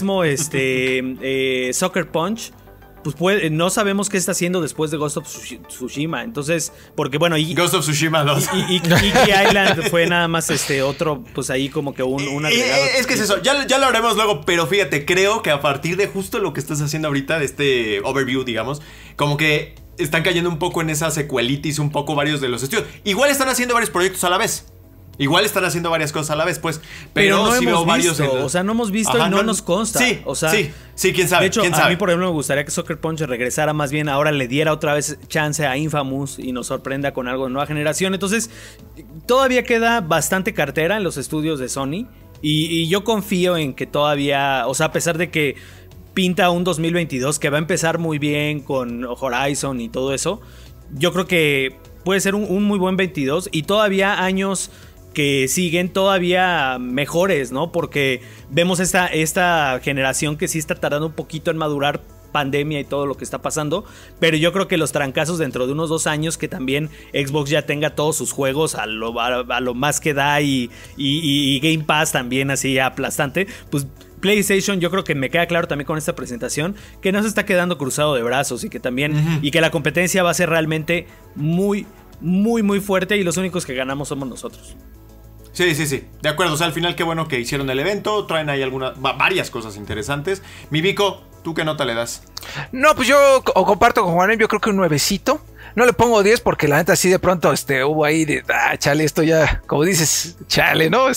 S5: Sucker Punch, pues no sabemos qué está haciendo después de Ghost of Tsushima. Entonces, porque bueno,
S3: Ghost of Tsushima 2.
S5: Y Iki Island fue nada más otro, pues ahí como que un agregado.
S3: Es que es eso, ya lo haremos luego, pero fíjate, creo que a partir de justo lo que estás haciendo ahorita, de este overview, digamos, como que están cayendo un poco en esa secuelitis, un poco varios de los estudios. Igual están haciendo varios proyectos a la vez. Igual están haciendo varias cosas a la vez, pues. Pero
S5: no
S3: sí
S5: hemos
S3: veo
S5: visto,
S3: varios.
S5: o sea, no hemos visto. Ajá, y no nos consta.
S3: Sí,
S5: o sea,
S3: sí, quién sabe.
S5: De hecho,
S3: ¿quién
S5: a
S3: sabe?
S5: mí, por ejemplo, me gustaría que Sucker Punch regresara, más bien ahora le diera otra vez chance a Infamous y nos sorprenda con algo de nueva generación. Entonces, todavía queda bastante cartera en los estudios de Sony. Y yo confío en que todavía, o sea, a pesar de que pinta un 2022 que va a empezar muy bien con Horizon y todo eso, yo creo que puede ser un muy buen 22 y todavía años que siguen todavía mejores, ¿no? Porque vemos esta generación que sí está tardando un poquito en madurar, pandemia y todo lo que está pasando, pero yo creo que los trancazos dentro de unos 2 años, que también Xbox ya tenga todos sus juegos a lo más que da y Game Pass también así aplastante, pues PlayStation, yo creo que me queda claro también con esta presentación que no se está quedando cruzado de brazos y que también y que la competencia va a ser realmente muy, muy, muy fuerte y los únicos que ganamos somos nosotros.
S3: Sí. De acuerdo, o sea, al final qué bueno que hicieron el evento, traen ahí varias cosas interesantes. Mi Vico, ¿tú qué nota le das?
S4: No, pues yo comparto con Juanem, yo creo que un 9cito. No le pongo 10 porque la neta sí de pronto hubo ahí de, chale, esto ya, como dices, chale, ¿no?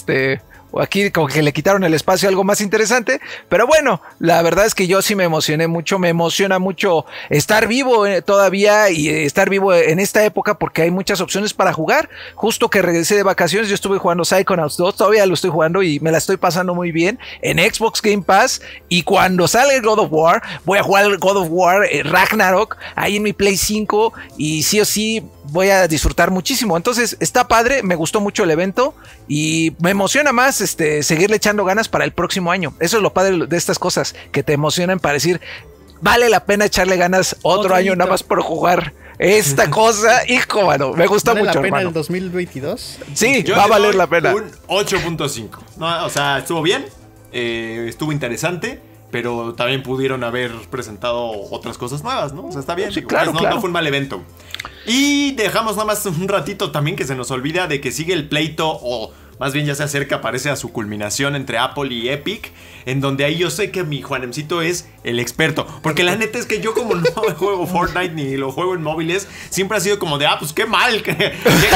S4: O aquí como que le quitaron el espacio a algo más interesante, pero bueno, la verdad es que yo sí me emocioné mucho, me emociona mucho estar vivo todavía y estar vivo en esta época porque hay muchas opciones para jugar. Justo que regresé de vacaciones, yo estuve jugando Psychonauts 2, todavía lo estoy jugando y me la estoy pasando muy bien en Xbox Game Pass, y cuando salga el God of War, voy a jugar el God of War Ragnarok ahí en mi Play 5 y sí o sí voy a disfrutar muchísimo. Entonces está padre, me gustó mucho el evento y me emociona más seguirle echando ganas para el próximo año. Eso es lo padre de estas cosas, que te emocionan para decir, vale la pena echarle ganas otro año nada más por jugar esta cosa. Hijo, mano, me gusta mucho,
S6: ¿Vale la pena
S4: hermano.
S6: el 2022?
S4: Sí,
S3: Yo
S4: va a
S3: le
S4: valer
S3: doy
S4: la pena.
S3: Un 8.5. No, o sea, estuvo bien, estuvo interesante, pero también pudieron haber presentado otras cosas nuevas, ¿no? O sea, está bien.
S4: Sí,
S3: digo,
S4: claro,
S3: no fue un mal evento. Y dejamos nada más un ratito también que se nos olvida de que sigue el pleito, o más bien ya se acerca, parece a su culminación entre Apple y Epic, en donde ahí yo sé que mi Juanemcito es el experto, porque la neta es que yo como no juego Fortnite ni lo juego en móviles, siempre ha sido como de, pues qué mal, qué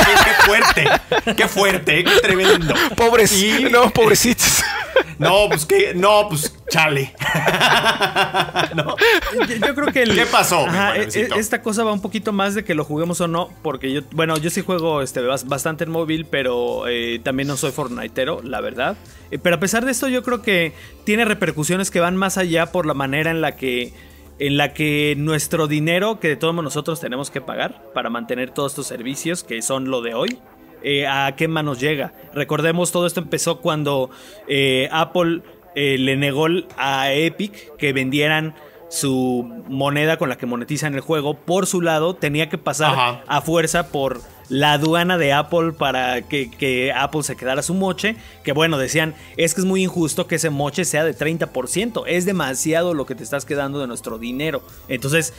S3: fuerte, qué tremendo.
S4: Pobrecitos.
S3: Pues chale. ¿No?
S5: Yo creo que
S3: ¿Qué pasó?
S5: Esta cosa va un poquito más de que lo juguemos o no, porque yo sí juego bastante en móvil, pero también no soy fortniteero, la verdad. Pero a pesar de esto, yo creo que tiene repercusiones que van más allá por la manera en la que nuestro dinero, que de todos nosotros tenemos que pagar para mantener todos estos servicios que son lo de hoy, a qué manos llega. Recordemos, todo esto empezó cuando Apple le negó a Epic que vendieran su moneda con la que monetizan el juego por su lado. Tenía que pasar a fuerza por la aduana de Apple para que Apple se quedara su moche. Que bueno, decían, es que es muy injusto que ese moche sea de 30%. Es demasiado lo que te estás quedando de nuestro dinero. Entonces,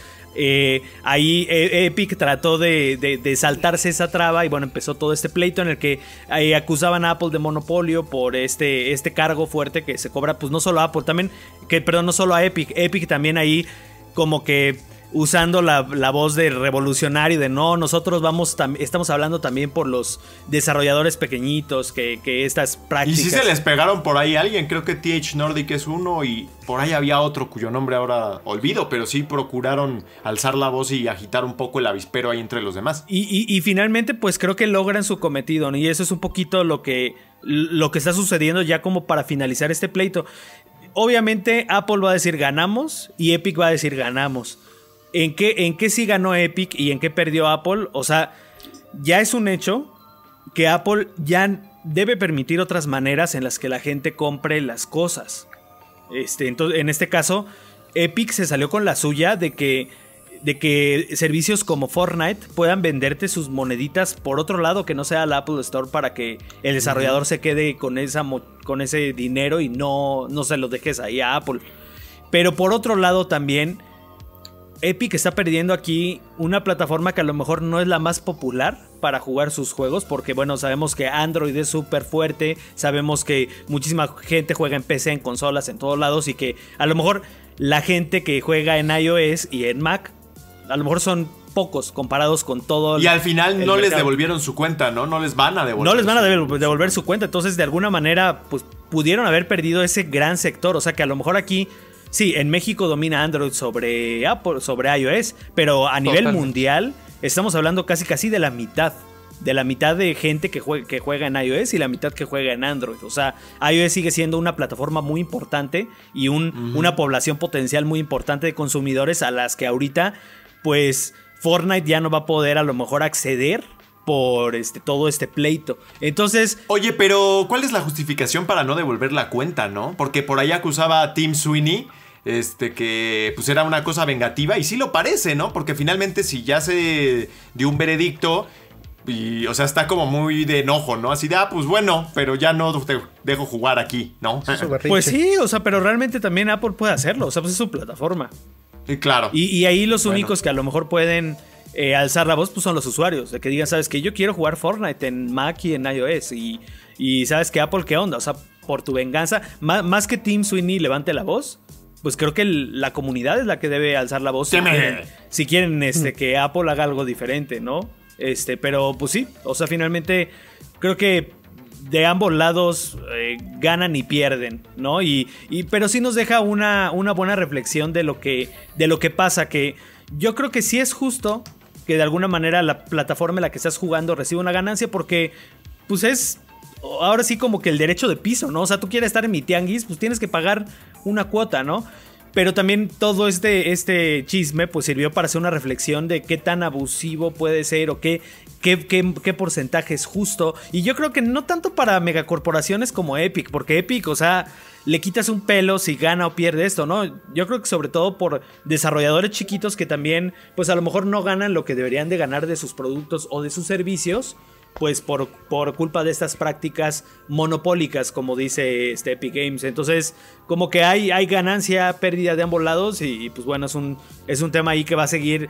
S5: ahí Epic trató de saltarse esa traba y bueno, empezó todo este pleito en el que acusaban a Apple de monopolio por este cargo fuerte que se cobra, pues no solo a Apple, también, no solo a Epic. Epic también ahí como que usando la voz de revolucionario de no, nosotros estamos hablando también por los desarrolladores pequeñitos que estas prácticas.
S3: Y sí se les pegaron por ahí a alguien, creo que TH Nordic es uno y por ahí había otro cuyo nombre ahora olvido, pero sí procuraron alzar la voz y agitar un poco el avispero ahí entre los demás.
S5: Y finalmente pues creo que logran su cometido, ¿no? Y eso es un poquito lo que está sucediendo ya como para finalizar este pleito. Obviamente Apple va a decir ganamos y Epic va a decir ganamos. ¿En qué sí ganó Epic y en qué perdió Apple? O sea, ya es un hecho que Apple ya debe permitir otras maneras en las que la gente compre las cosas. Entonces, en este caso, Epic se salió con la suya de que servicios como Fortnite puedan venderte sus moneditas por otro lado que no sea la Apple Store para que el desarrollador se quede con ese dinero y no se lo dejes ahí a Apple. Pero por otro lado también Epic está perdiendo aquí una plataforma que a lo mejor no es la más popular para jugar sus juegos, porque bueno, sabemos que Android es súper fuerte, sabemos que muchísima gente juega en PC, en consolas, en todos lados, y que a lo mejor la gente que juega en iOS y en Mac, a lo mejor son pocos comparados con todo
S3: y al final no les devolvieron su cuenta, ¿no? No les van a devolver.
S5: No les van a devolver su cuenta, entonces de alguna manera pues pudieron haber perdido ese gran sector, o sea que a lo mejor aquí sí, en México domina Android sobre Apple, sobre iOS, pero a nivel mundial estamos hablando casi de la mitad de gente que juega en iOS y la mitad que juega en Android. O sea, iOS sigue siendo una plataforma muy importante y una población potencial muy importante de consumidores a las que ahorita, pues, Fortnite ya no va a poder a lo mejor acceder por todo este pleito. Entonces,
S3: oye, pero ¿cuál es la justificación para no devolver la cuenta, no? Porque por ahí acusaba a Tim Sweeney que pues era una cosa vengativa y sí lo parece, ¿no? Porque finalmente si ya se dio un veredicto y, o sea, está como muy de enojo, ¿no? Así de, pues bueno, pero ya no te dejo jugar aquí, ¿no?
S5: Pues sí, o sea, pero realmente también Apple puede hacerlo, o sea, pues es su plataforma.
S3: Y claro.
S5: Y ahí los únicos que a lo mejor pueden alzar la voz, pues son los usuarios, de que digan, ¿sabes qué? Yo quiero jugar Fortnite en Mac y en iOS y ¿sabes qué? Apple, ¿qué onda? O sea, por tu venganza, más que Tim Sweeney levante la voz, pues creo que la comunidad es la que debe alzar la voz si quieren que Apple haga algo diferente, ¿no? Pero pues sí, o sea, finalmente creo que de ambos lados ganan y pierden, ¿no? Pero sí nos deja una buena reflexión de lo que pasa, que yo creo que sí es justo que de alguna manera la plataforma en la que estás jugando reciba una ganancia, porque pues es ahora sí como que el derecho de piso, ¿no? O sea, tú quieres estar en mi tianguis, pues tienes que pagar una cuota, ¿no? Pero también todo este chisme pues sirvió para hacer una reflexión de qué tan abusivo puede ser o qué porcentaje es justo. Y yo creo que no tanto para megacorporaciones como Epic, porque Epic, o sea, le quitas un pelo si gana o pierde esto, ¿no? Yo creo que sobre todo por desarrolladores chiquitos que también pues a lo mejor no ganan lo que deberían de ganar de sus productos o de sus servicios, pues por culpa de estas prácticas monopólicas, como dice Epic Games. Entonces, como que hay ganancia, pérdida de ambos lados y pues bueno, es un tema ahí que va a seguir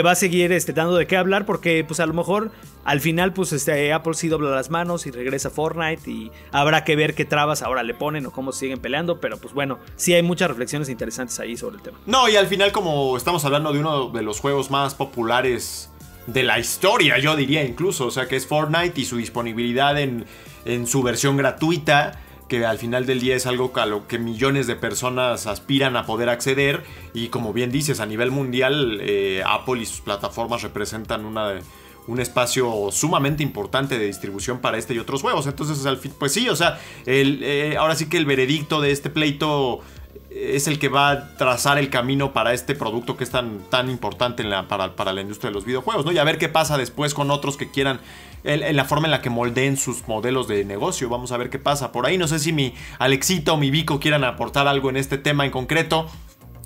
S5: dando de qué hablar, porque pues a lo mejor al final pues Apple sí dobla las manos y regresa Fortnite y habrá que ver qué trabas ahora le ponen o cómo siguen peleando, pero pues bueno, sí hay muchas reflexiones interesantes ahí sobre el tema.
S3: No, y al final como estamos hablando de uno de los juegos más populares de la historia, yo diría incluso, o sea, que es Fortnite y su disponibilidad en su versión gratuita, que al final del día es algo a lo que millones de personas aspiran a poder acceder, y como bien dices, a nivel mundial Apple y sus plataformas representan un espacio sumamente importante de distribución para este y otros juegos. Entonces, pues sí, o sea, ahora sí que el veredicto de este pleito es el que va a trazar el camino para este producto que es tan importante para la industria de los videojuegos, ¿no? Y a ver qué pasa después con otros que quieran, en la forma en la que moldeen sus modelos de negocio. Vamos a ver qué pasa por ahí. No sé si mi Alexito o mi Vico quieran aportar algo en este tema en concreto.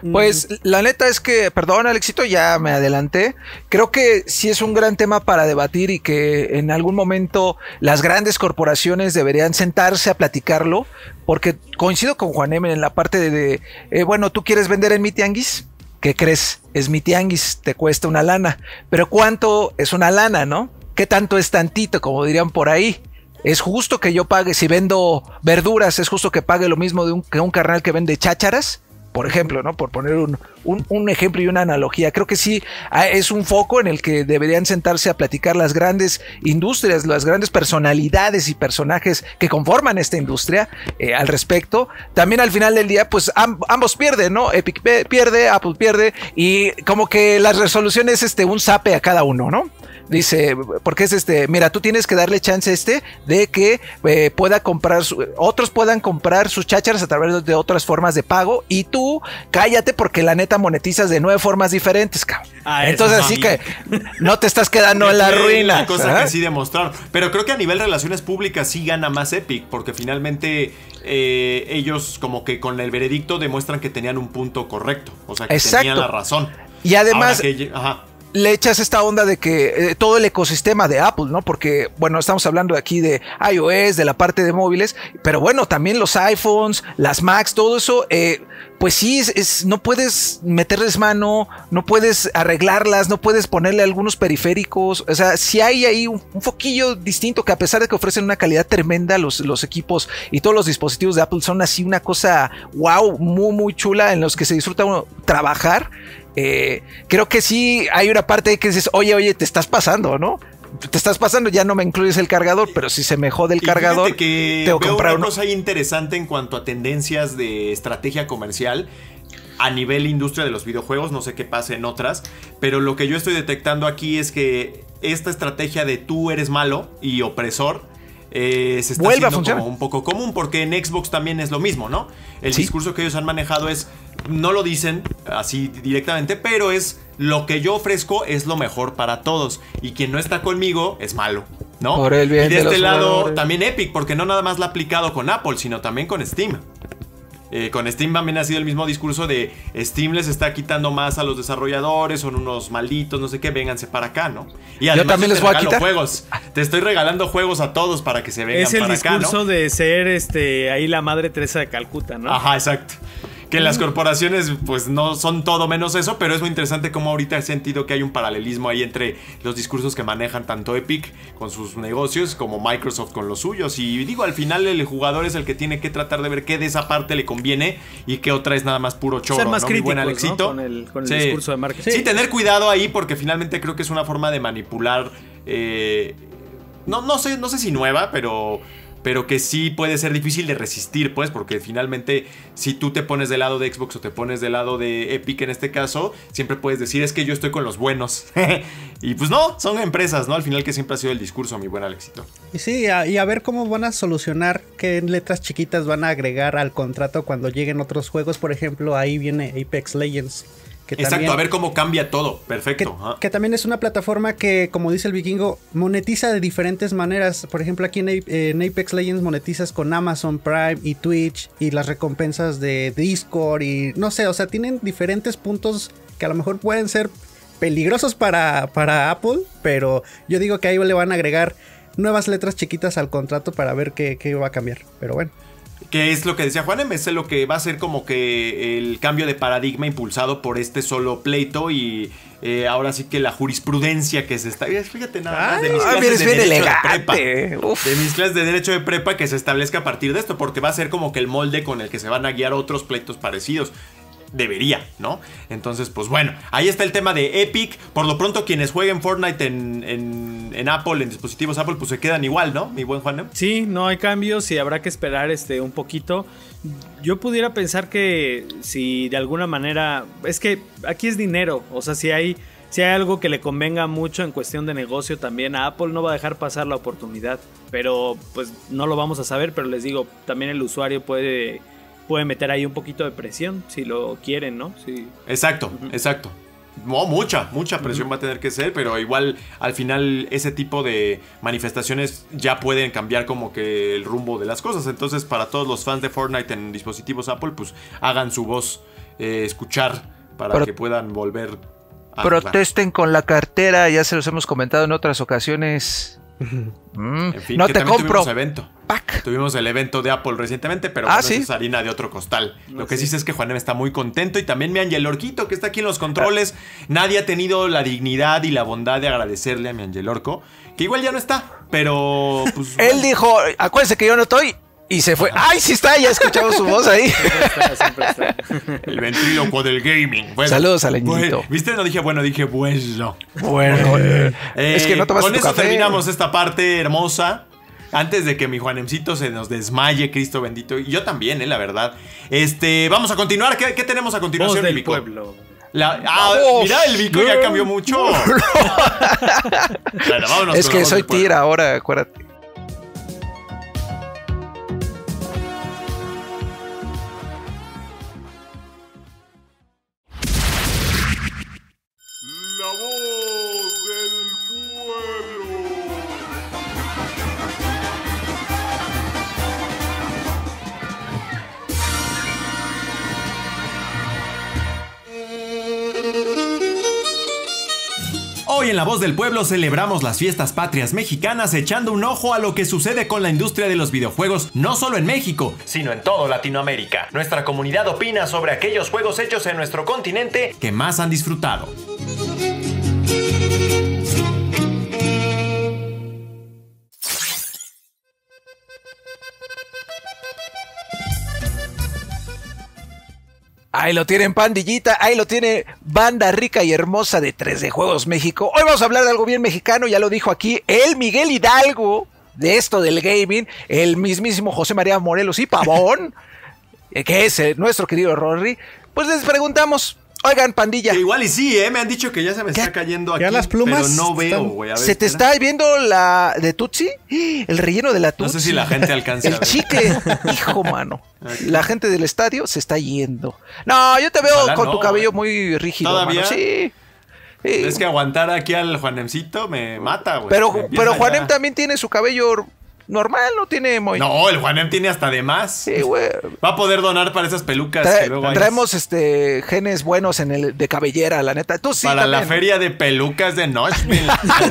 S4: Pues la neta es que, perdón Alexito, ya me adelanté. Creo que sí es un gran tema para debatir y que en algún momento las grandes corporaciones deberían sentarse a platicarlo, porque coincido con Juan M en la parte bueno, ¿tú quieres vender en mi tianguis? ¿Qué crees? Es mi tianguis, te cuesta una lana. Pero ¿cuánto es una lana, no? ¿Qué tanto es tantito, como dirían por ahí? ¿Es justo que yo pague, si vendo verduras, es justo que pague lo mismo que un carnal que vende chácharas? Por ejemplo, ¿no? Por poner un ejemplo y una analogía. Creo que sí es un foco en el que deberían sentarse a platicar las grandes industrias, las grandes personalidades y personajes que conforman esta industria al respecto. También al final del día, pues ambos pierden, ¿no? Epic pierde, Apple pierde y como que la resolución es un zape a cada uno, ¿no? Dice, porque es mira, tú tienes que darle chance de que pueda comprar, otros puedan comprar sus chácharas a través de otras formas de pago y tú cállate porque la neta monetizas de 9 formas diferentes, cabrón. Entonces así que no te estás quedando en la ruina.
S3: Una cosa que sí demostraron. Pero creo que a nivel relaciones públicas sí gana más Epic, porque finalmente ellos como que con el veredicto demuestran que tenían un punto correcto. O sea, que tenían la razón.
S4: Y además... le echas esta onda de que todo el ecosistema de Apple, ¿no? Porque, bueno, estamos hablando aquí de iOS, de la parte de móviles, pero bueno, también los iPhones, las Macs, todo eso, pues sí, no puedes meterles mano, no puedes arreglarlas, no puedes ponerle algunos periféricos, o sea, sí hay ahí un foquillo distinto que a pesar de que ofrecen una calidad tremenda, los equipos y todos los dispositivos de Apple son así una cosa, wow, muy, muy chula en los que se disfruta uno trabajar. Creo que sí hay una parte ahí que dices, oye, te estás pasando, ¿no? Te estás pasando, ya no me incluyes el cargador, pero si se me jode el cargador,
S3: que tengo que comprar una cosa interesante en cuanto a tendencias de estrategia comercial a nivel industria de los videojuegos, no sé qué pase en otras, pero lo que yo estoy detectando aquí es que esta estrategia de tú eres malo y opresor se está haciendo como un poco común, porque en Xbox también es lo mismo, ¿no? El discurso que ellos han manejado es, no lo dicen así directamente, pero es lo que yo ofrezco es lo mejor para todos y quien no está conmigo es malo, ¿no?
S4: Por el bien
S3: y de este lado
S4: jugadores.
S3: también Epic, porque no nada más lo ha aplicado con Apple, sino también con Steam. Con Steam también ha sido el mismo discurso de Steam les está quitando más a los desarrolladores, son unos malditos, no sé qué, vénganse para acá, ¿no? Y además
S4: yo también les voy a quitar
S3: juegos. Te estoy regalando juegos a todos para que se vengan para acá, ¿no?
S5: Es el discurso de ser ahí la madre Teresa de Calcuta, ¿no?
S3: Ajá, exacto. Que las corporaciones pues no son todo menos eso, pero es muy interesante cómo ahorita he sentido que hay un paralelismo ahí entre los discursos que manejan tanto Epic con sus negocios como Microsoft con los suyos. Y digo, al final el jugador es el que tiene que tratar de ver qué de esa parte le conviene y qué otra es nada más puro choro,
S5: ser más
S3: ¿no?
S5: críticos,
S3: Mi buen Alexito,
S5: ¿no? Con el discurso de marketing.
S3: Sí, tener cuidado ahí porque finalmente creo que es una forma de manipular, no sé si nueva, pero que sí puede ser difícil de resistir, pues, porque finalmente si tú te pones del lado de Xbox o te pones del lado de Epic en este caso, siempre puedes decir, es que yo estoy con los buenos. Y pues no, son empresas, ¿no? Al final que siempre ha sido el discurso, mi buen Alexito.
S6: Y sí, y a ver cómo van a solucionar, qué letras chiquitas van a agregar al contrato cuando lleguen otros juegos. Por ejemplo, ahí viene Apex Legends.
S3: Exacto, también, a ver cómo cambia todo. Perfecto.
S6: Que también es una plataforma que, como dice el vikingo, monetiza de diferentes maneras. Por ejemplo, aquí en Apex Legends monetizas con Amazon Prime y Twitch y las recompensas de Discord y no sé, o sea, tienen diferentes puntos que a lo mejor pueden ser peligrosos para Apple, pero yo digo que ahí le van a agregar nuevas letras chiquitas al contrato para ver qué va a cambiar. Pero bueno.
S3: Que es lo que decía Juanem, es lo que va a ser como que el cambio de paradigma impulsado por este solo pleito y ahora sí que la jurisprudencia que se está... Fíjate nada más de mis clases de derecho de prepa. De mis clases de derecho de prepa que se establezca a partir de esto, porque va a ser como que el molde con el que se van a guiar otros pleitos parecidos. Debería, ¿no? Entonces, pues bueno, ahí está el tema de Epic. Por lo pronto, quienes jueguen Fortnite en Apple, en dispositivos Apple, pues se quedan igual, ¿no? Mi buen Juan.
S5: Sí, no hay cambios y habrá que esperar un poquito. Yo pudiera pensar que si de alguna manera... Es que aquí es dinero, o sea, si hay algo que le convenga mucho en cuestión de negocio también a Apple, no va a dejar pasar la oportunidad. Pero, pues, no lo vamos a saber, pero les digo, también el usuario puede meter ahí un poquito de presión si lo quieren, ¿no? Sí.
S3: Exacto. No, mucha presión va a tener que ser, pero igual al final ese tipo de manifestaciones ya pueden cambiar como que el rumbo de las cosas. Entonces, para todos los fans de Fortnite en dispositivos Apple, pues hagan su voz escuchar para que puedan volver a
S4: protesten con la cartera, ya se los hemos comentado en otras ocasiones.
S3: En fin,
S4: no
S3: que
S4: te
S3: también
S4: compro.
S3: tuvimos evento.
S4: Pack.
S3: Tuvimos el evento de Apple recientemente, pero
S4: ¿sí?
S3: eso es harina de otro costal. Lo que sí sé es que Juanem está muy contento y también mi Ángel Orquito, que está aquí en los controles. Nadie ha tenido la dignidad y la bondad de agradecerle a mi Ángel Orco, que igual ya no está, pero pues...
S4: Él dijo, acuérdense que yo no estoy, y se fue. ¡Ay, sí está! Ya escuchamos su voz ahí.
S5: Siempre está.
S3: El ventrílocuo del gaming. Bueno,
S4: saludos al Leñito.
S3: ¿Viste? No dije bueno, dije bueno.
S4: Bueno, es que no tomaste
S3: con
S4: tu
S3: eso
S4: café.
S3: terminamos esta parte hermosa. Antes de que mi Juanemcito se nos desmaye, Cristo bendito. Y yo también, la verdad. Vamos a continuar. ¿Qué tenemos a continuación,
S5: Voz del
S3: Vico?
S5: pueblo.
S3: Mira, el Vico ya cambió mucho. Bueno, vámonos
S4: Es
S3: con
S4: que
S3: la voz
S4: soy
S3: del pueblo.
S4: tira ahora, acuérdate.
S3: La voz del pueblo. Hoy en La Voz del Pueblo celebramos las fiestas patrias mexicanas echando un ojo a lo que sucede con la industria de los videojuegos no solo en México, sino en todo Latinoamérica. Nuestra comunidad opina sobre aquellos juegos hechos en nuestro continente que más han disfrutado.
S4: Ahí lo tienen, pandillita, ahí lo tiene banda rica y hermosa de 3D Juegos México. Hoy vamos a hablar de algo bien mexicano, ya lo dijo aquí el Miguel Hidalgo, de esto del gaming, el mismísimo José María Morelos y Pavón, que es nuestro querido Rory. Pues les preguntamos, oigan, pandilla.
S3: Que igual y sí, me han dicho que ya se me está cayendo aquí,
S6: ya las plumas
S3: pero no veo,
S6: están...
S3: güey. A ver,
S4: ¿Se te
S3: espera.
S4: está viendo la de Tutsi? El relleno de la Tutsi.
S3: No sé si la gente alcanza a
S4: El
S3: ver.
S4: chicle, hijo, mano. La gente del estadio se está yendo. No, yo te veo
S3: Ojalá
S4: con
S3: no,
S4: tu cabello muy rígido,
S3: ¿Todavía?
S4: mano. Sí.
S3: Es que aguantar aquí al Juanemcito me mata, güey.
S4: Pero
S3: Me empieza
S4: Juanem
S3: ya-
S4: también tiene su cabello normal, no tiene muy...
S3: No, el Juanem tiene hasta de más.
S4: Sí, güey.
S3: Va a poder donar para esas pelucas que luego hay.
S4: Traemos genes buenos en el de cabellera, la neta. Tú sí.
S3: Para la
S4: también.
S3: feria de pelucas de Nashville.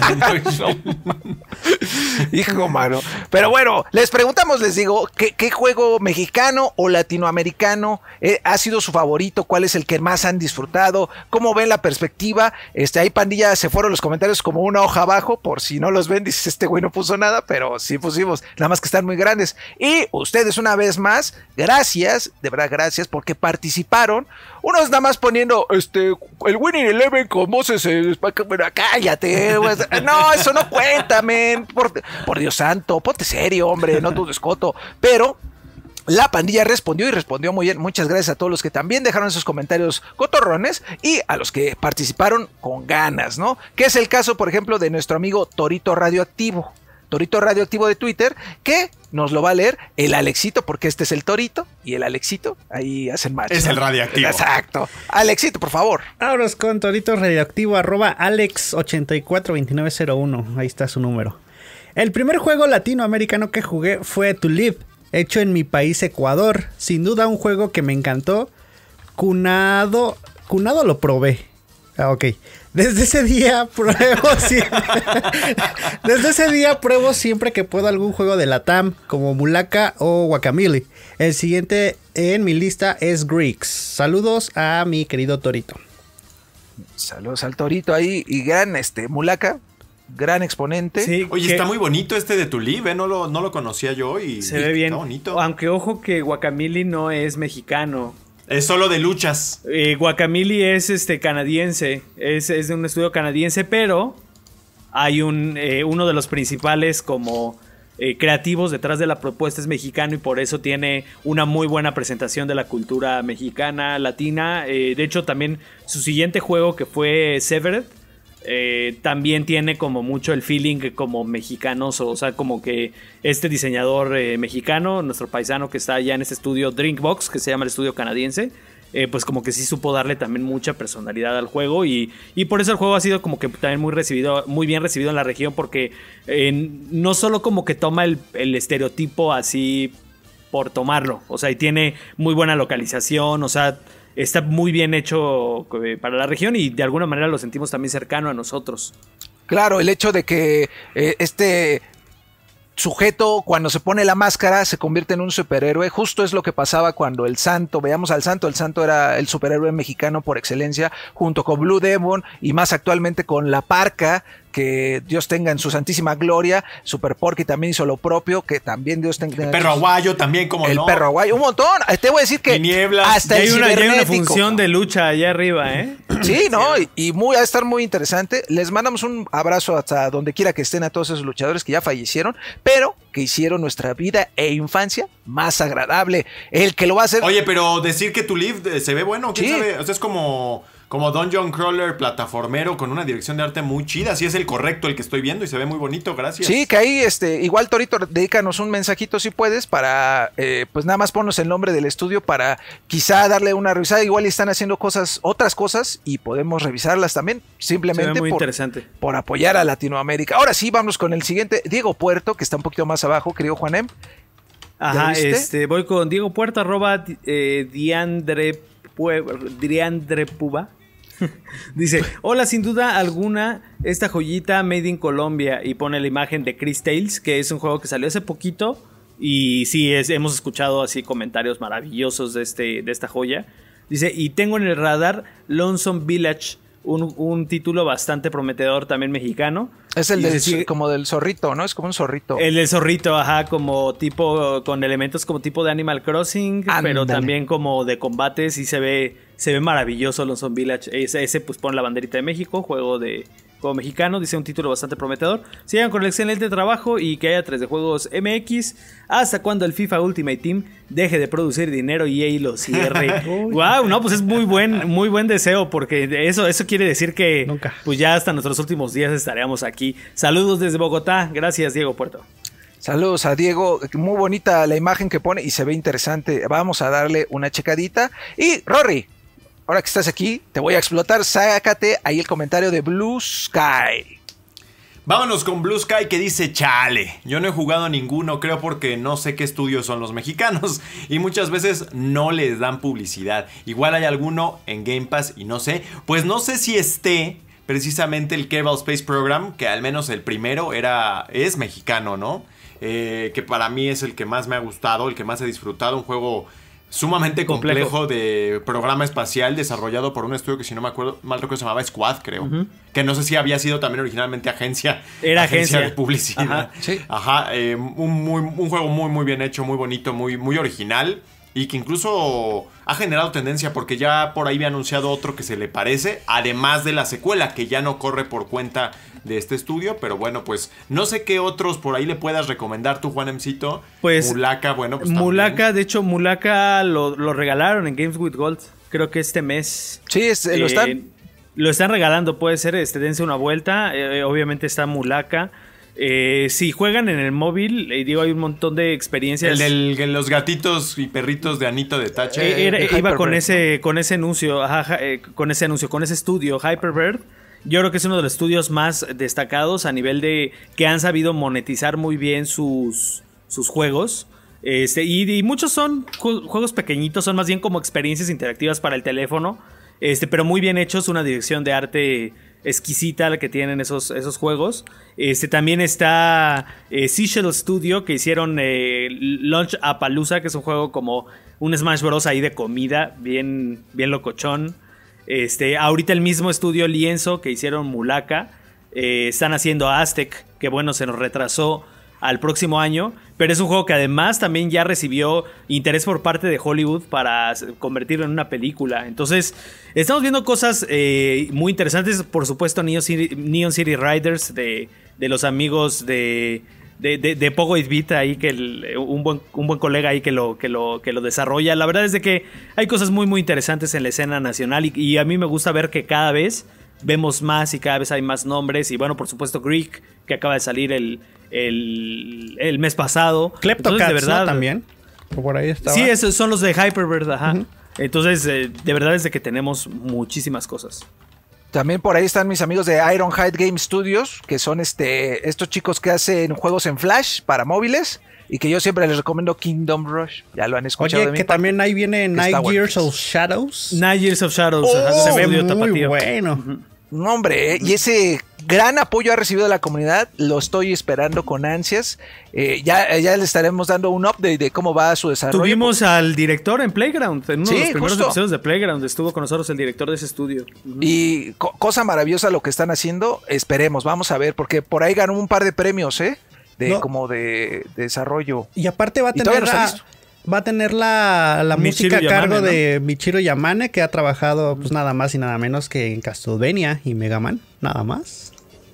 S4: Hijo, mano. Pero bueno, les preguntamos, les digo, ¿qué juego mexicano o latinoamericano ha sido su favorito? ¿Cuál es el que más han disfrutado? ¿Cómo ven la perspectiva? Ahí, pandilla, se fueron los comentarios como una hoja abajo, por si no los ven, dices, este güey no puso nada, pero sí pusimos, nada más que están muy grandes. Y ustedes una vez más, gracias, de verdad gracias, porque participaron. Unos nada más poniendo, el Winning Eleven con Moses, cállate, güey. No, eso no cuenta, men. Por Dios santo, ponte serio, hombre, no tu descoto. Pero la pandilla respondió y respondió muy bien. Muchas gracias a todos los que también dejaron esos comentarios cotorrones y a los que participaron con ganas, ¿no? Que es el caso, por ejemplo, de nuestro amigo Torito Radioactivo. Torito Radioactivo de Twitter, que nos lo va a leer el Alexito, porque este es el Torito y el Alexito ahí hacen match.
S3: Es
S4: ¿no?
S3: el radioactivo.
S4: Exacto. Alexito, por favor.
S6: Ahora con Torito Radioactivo, @Alex842901. Ahí está su número. El primer juego latinoamericano que jugué fue To Live, hecho en mi país Ecuador. Sin duda un juego que me encantó. Cunado lo probé. Ok. Desde ese día pruebo siempre que puedo algún juego de Latam, como Mulaka o Guacamole. El siguiente en mi lista es Greeks. Saludos a mi querido Torito.
S4: Saludos al Torito ahí y gran Mulaka, gran exponente.
S5: Sí,
S3: Oye,
S5: que
S3: está muy bonito de Tulip, no lo conocía yo y
S5: se ve bien.
S3: está bonito.
S5: Aunque ojo que Guacamole no es mexicano.
S3: Es solo de luchas.
S5: Guacamole es canadiense, es de un estudio canadiense, pero hay uno de los principales como creativos detrás de la propuesta es mexicano y por eso tiene una muy buena presentación de la cultura mexicana, latina. De hecho, también su siguiente juego que fue Severed también tiene como mucho el feeling como mexicanos, o sea, como que este diseñador mexicano, nuestro paisano que está allá en este estudio Drinkbox, que se llama el estudio canadiense, pues como que sí supo darle también mucha personalidad al juego y por eso el juego ha sido como que también muy bien recibido en la región, porque no solo como que toma el estereotipo así por tomarlo, o sea, y tiene muy buena localización, o sea, está muy bien hecho para la región y de alguna manera lo sentimos también cercano a nosotros.
S4: Claro, el hecho de que este sujeto cuando se pone la máscara se convierte en un superhéroe, justo es lo que pasaba cuando el Santo, veíamos al Santo, el Santo era el superhéroe mexicano por excelencia, junto con Blue Demon y más actualmente con La Parca, que Dios tenga en su santísima gloria. Super Porky también hizo lo propio, que también Dios tenga.
S3: El perro aguayo también, como
S4: el
S3: no.
S4: perro aguayo, un montón. Te voy a decir que
S3: Nieblas.
S4: hasta
S5: Hay
S4: el
S5: una
S4: cibernético.
S5: función de lucha allá arriba, ¿eh?
S4: Sí, ¿no? Y va a estar muy interesante. Les mandamos un abrazo hasta donde quiera que estén a todos esos luchadores que ya fallecieron, pero que hicieron nuestra vida e infancia más agradable. El que lo va a hacer...
S3: Oye, pero decir que tu live se ve bueno, ¿quién
S4: Sí.
S3: sabe? O sea, es como Dungeon Crawler plataformero con una dirección de arte muy chida. Sí es el correcto el que estoy viendo y se ve muy bonito, gracias.
S4: Sí, que ahí, igual Torito, dedícanos un mensajito si puedes para, pues nada más ponnos el nombre del estudio para quizá darle una revisada. Igual están haciendo otras cosas y podemos revisarlas también, simplemente
S5: Se ve muy interesante.
S4: por apoyar a Latinoamérica. Ahora sí, vamos con el siguiente, Diego Puerto, que está un poquito más abajo, querido Juanem.
S5: Ajá,
S4: viste?
S5: voy con Diego Puerto, Diandre Puba. Dice, hola, sin duda alguna, esta joyita made in Colombia, y pone la imagen de Chris Tales, que es un juego que salió hace poquito, y sí, hemos escuchado así comentarios maravillosos de esta joya. Dice, y tengo en el radar Lonesome Village, un título bastante prometedor también mexicano.
S4: Es el como del zorrito, ¿no? Es como un zorrito.
S5: El del zorrito, ajá, como tipo, con elementos como tipo de Animal Crossing, pero
S4: Ándale.
S5: también como de combates, y se ve maravilloso Lonesome Village. Ese pues pone la banderita de México, juego mexicano, dice un título bastante prometedor. Sigan con el excelente trabajo y que haya 3D Juegos MX hasta cuando el FIFA Ultimate Team deje de producir dinero y EA lo cierre. Wow, no, pues es muy buen deseo, porque eso quiere decir que
S6: Nunca.
S5: pues ya hasta nuestros últimos días estaríamos aquí. Saludos desde Bogotá, gracias Diego Puerto.
S4: Saludos a Diego, muy bonita la imagen que pone y se ve interesante. Vamos a darle una checadita. Y Rory, ahora que estás aquí, te voy a explotar. Sácate ahí el comentario de Blue Sky.
S3: Vámonos con Blue Sky, que dice, chale, yo no he jugado ninguno, creo, porque no sé qué estudios son los mexicanos y muchas veces no les dan publicidad. Igual hay alguno en Game Pass y no sé, pues no sé si esté precisamente el Kerbal Space Program, que al menos el primero es mexicano, ¿no? Que para mí es el que más me ha gustado, el que más he disfrutado, un juego sumamente complejo de programa espacial desarrollado por un estudio que, si no me acuerdo mal, recuerdo, se llamaba Squad, creo. Que no sé si había sido también originalmente agencia de publicidad.
S5: Ajá,
S4: sí.
S3: Ajá, un juego muy bien hecho, muy bonito, muy original, y que incluso ha generado tendencia porque ya por ahí había anunciado otro que se le parece, además de la secuela, que ya no corre por cuenta de este estudio. Pero bueno, pues no sé qué otros por ahí le puedas recomendar tú, Juanemcito.
S5: Pues
S3: Mulaka, bueno, pues
S5: Mulaka, de hecho, Mulaka lo regalaron en Games with Gold, creo que este mes.
S4: Sí,
S5: lo están regalando, puede ser, dense una vuelta. Obviamente está Mulaka. Si juegan en el móvil, digo, hay un montón de experiencias.
S3: El de los gatitos y perritos de Anito de Tache.
S5: Iba con ese anuncio, con ese estudio, Hyperbird. Yo creo que es uno de los estudios más destacados a nivel de que han sabido monetizar muy bien sus juegos. Y muchos son juegos pequeñitos, son más bien como experiencias interactivas para el teléfono, pero muy bien hechos, una dirección de arte exquisita la que tienen esos juegos. También está Seashell Studio, que hicieron Launch Apalooza, que es un juego como un Smash Bros. Ahí de comida, bien locochón. Ahorita el mismo estudio Lienzo, que hicieron Mulaka, están haciendo Aztec, que bueno, se nos retrasó al próximo año, pero es un juego que además también ya recibió interés por parte de Hollywood para convertirlo en una película. Entonces estamos viendo cosas muy interesantes. Por supuesto, Neon City Riders de los amigos de Pogo 8-Bit ahí, que un buen colega ahí que lo desarrolla. La verdad es de que hay cosas muy interesantes en la escena nacional, y a mí me gusta ver que cada vez vemos más y cada vez hay más nombres. Y bueno, por supuesto, Greek, que acaba de salir el mes pasado.
S6: Kleptocats,
S5: de verdad,
S6: ¿no? También. Por ahí estaba.
S5: Sí, esos son los de Hyperbird, ajá. Entonces, de verdad es de que tenemos muchísimas cosas.
S4: También por ahí están mis amigos de Ironhide Game Studios, que son estos chicos que hacen juegos en Flash para móviles. y que yo siempre les recomiendo Kingdom Rush. Ya lo han escuchado
S6: Oye,
S4: de mí.
S6: que también ahí viene
S4: Está
S6: Night Years
S4: buenísimo.
S6: of Shadows.
S5: Nine Years of Shadows.
S6: Se ve
S5: estudio
S6: muy
S5: tapatío.
S6: bueno.
S4: No, hombre, y ese gran apoyo ha recibido de la comunidad, lo estoy esperando con ansias. Ya le estaremos dando un update de cómo va su desarrollo.
S5: Tuvimos al director en Playground, en uno de
S4: Sí,
S5: los primeros
S4: justo.
S5: episodios de Playground. Estuvo con nosotros el director de ese estudio.
S4: Y cosa maravillosa lo que están haciendo, esperemos, vamos a ver, porque por ahí ganó un par de premios,
S6: No.
S4: como de desarrollo.
S6: Y aparte va a
S4: Y todavía
S6: tener
S4: no está listo.
S6: va a tener la
S5: Michiru
S6: música a cargo
S5: Yamane, ¿no?
S6: de Michiru Yamane, que ha trabajado pues nada más y nada menos que en Castlevania y Mega Man, nada más.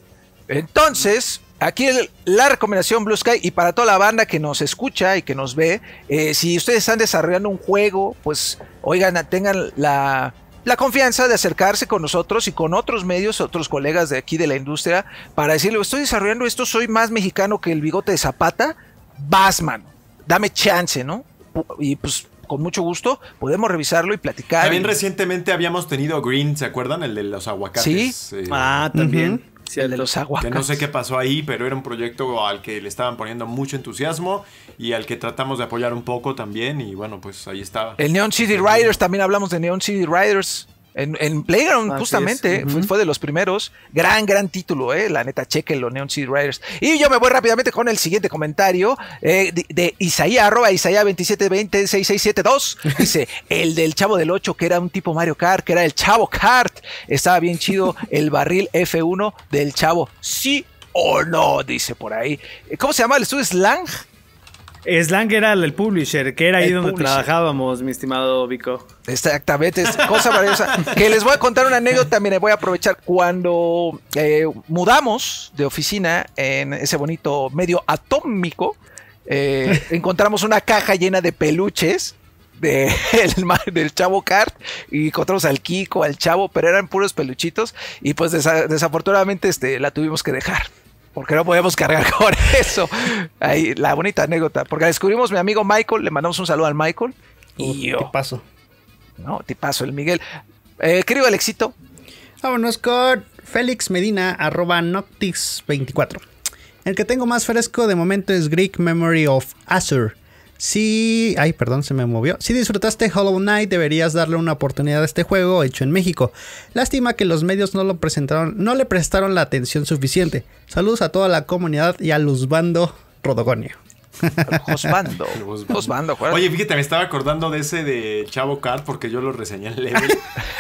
S4: Entonces, aquí la recomendación Blue Sky, y para toda la banda que nos escucha y que nos ve, si ustedes están desarrollando un juego, pues oigan, tengan la confianza de acercarse con nosotros y con otros medios, otros colegas de aquí de la industria, para decirle, estoy desarrollando esto, soy más mexicano que el bigote de Zapata, Basman, dame chance, ¿no? Y pues con mucho gusto podemos revisarlo y platicar.
S3: También recientemente habíamos tenido Green, ¿se acuerdan? El de los aguacates.
S4: Sí.
S5: También.
S4: El de los
S3: Que
S4: aguacates.
S3: no sé qué pasó ahí, pero era un proyecto al que le estaban poniendo mucho entusiasmo y al que tratamos de apoyar un poco también. Y bueno, pues ahí estaba.
S4: El Neon City Riders, también hablamos de Neon City Riders. En Playground,
S5: Así
S4: justamente,
S5: es.
S4: fue de los primeros. Gran título, la neta, chequenlo, Neon City Riders. Y yo me voy rápidamente con el siguiente comentario de Isaías, @Isaías27206672. Dice, el del Chavo del 8, que era un tipo Mario Kart, que era el Chavo Kart. Estaba bien chido el barril F1 del Chavo. ¿Sí o no? Dice por ahí. ¿Cómo se llama el estudio? ¿Slang?
S5: Slang era el publisher, que era ahí
S4: El
S5: donde
S4: publisher.
S5: trabajábamos, mi estimado Vico.
S4: Exactamente, es cosa maravillosa. Que les voy a contar una anécdota, también voy a aprovechar cuando mudamos de oficina en ese bonito medio atómico, encontramos una caja llena de peluches del Chavo Kart y encontramos al Kiko, al Chavo, pero eran puros peluchitos y pues desafortunadamente la tuvimos que dejar. Porque no podemos cargar con eso. Ahí, la bonita anécdota. Porque descubrimos mi amigo Michael. Le mandamos un saludo al Michael. Y yo.
S6: ¿Qué pasó?
S4: No, te paso el Miguel. Querido Alexito.
S6: Vámonos con Félix Medina, @Noctis24. El que tengo más fresco de momento es Greek Memory of Azure. Sí, ay, perdón, se me movió. Si disfrutaste Hollow Knight, deberías darle una oportunidad a este juego hecho en México. Lástima que los medios no le prestaron la atención suficiente. Saludos a toda la comunidad y a Luzbando Rodogonio.
S4: Josbando. Acuérdate.
S3: Oye, fíjate, me estaba acordando de ese de Chavo Kart porque yo lo reseñé en Level.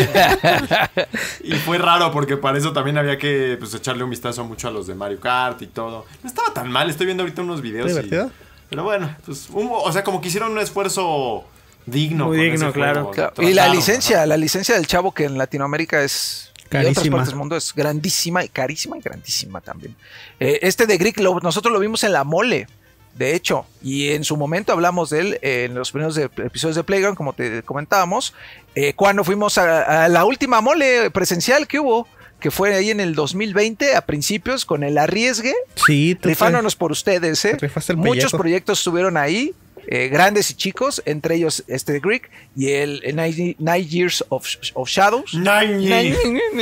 S3: Y fue raro porque para eso también había que pues, echarle un vistazo mucho a los de Mario Kart y todo. No estaba tan mal, estoy viendo ahorita unos videos.
S6: ¿Divertido?
S3: Pero bueno, pues, o sea, como que hicieron un esfuerzo digno.
S5: Muy
S3: con
S5: digno,
S3: ese
S5: claro.
S3: juego.
S4: Claro. Y la
S3: Trataron,
S4: licencia del Chavo, que en Latinoamérica es y en otras
S6: Carísima.
S4: partes del mundo es grandísima y carísima y grandísima también. Este de Greek, nosotros lo vimos en la Mole, de hecho, y en su momento hablamos de él en los primeros episodios de Playground, como te comentábamos, cuando fuimos a la última Mole presencial que hubo, que fue ahí en el 2020, a principios, con el Arriesgue,
S6: Sí,
S4: rifándonos por ustedes,
S6: te rifaste el
S4: Muchos
S6: pellejo.
S4: proyectos estuvieron ahí, grandes y chicos, entre ellos este de Greek y el Night Years of Shadows.
S3: Nine.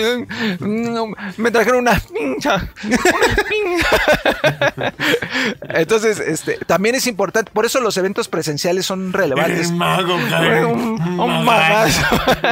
S4: Me trajeron una pincha. Entonces, también es importante, por eso los eventos presenciales son relevantes.
S3: Eres mago, Jaime.
S4: Un magazo.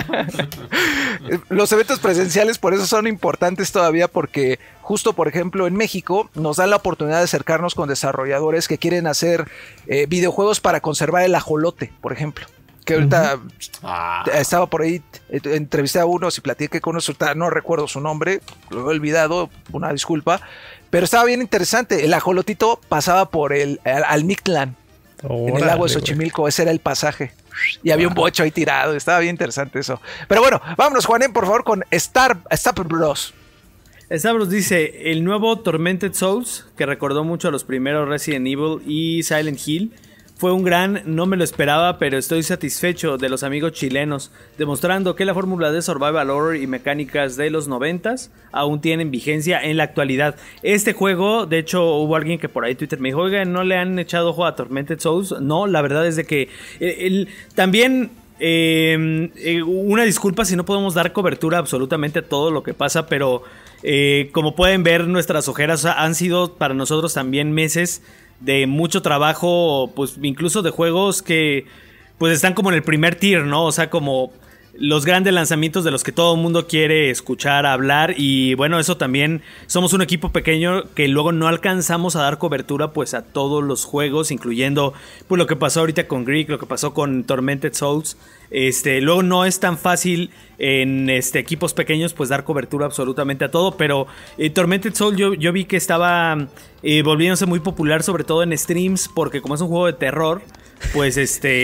S4: Los eventos presenciales por eso son importantes todavía, porque justo, por ejemplo, en México nos dan la oportunidad de acercarnos con desarrolladores que quieren hacer videojuegos para conservar el ajolote, por ejemplo. Que ahorita estaba por ahí, entrevisté a unos y platiqué con unos, no recuerdo su nombre, lo he olvidado, una disculpa, pero estaba bien interesante. El ajolotito pasaba por al Mictlán, en el lago de Xochimilco, ese era el pasaje. Y había un bocho ahí tirado, estaba bien interesante eso. Pero bueno, vámonos, Juanen, por favor, con Star Bros.
S5: Stavros dice, el nuevo Tormented Souls, que recordó mucho a los primeros Resident Evil y Silent Hill, fue un gran, no me lo esperaba, pero estoy satisfecho de los amigos chilenos, demostrando que la fórmula de survival horror y mecánicas de los 90s aún tienen vigencia en la actualidad. Este juego, de hecho, hubo alguien que por ahí en Twitter me dijo, oiga, ¿no le han echado ojo a Tormented Souls? No, la verdad es de que también... una disculpa si no podemos dar cobertura absolutamente a todo lo que pasa, pero como pueden ver, nuestras ojeras han sido para nosotros también meses de mucho trabajo, pues incluso de juegos que pues están como en el primer tier, ¿no? O sea, como los grandes lanzamientos de los que todo el mundo quiere escuchar hablar. Y bueno, eso también, somos un equipo pequeño que luego no alcanzamos a dar cobertura pues a todos los juegos, incluyendo pues lo que pasó ahorita con Greek, lo que pasó con Tormented Souls. Luego no es tan fácil en equipos pequeños pues dar cobertura absolutamente a todo, pero Tormented Souls yo vi que estaba volviéndose muy popular, sobre todo en streams, porque como es un juego de terror, pues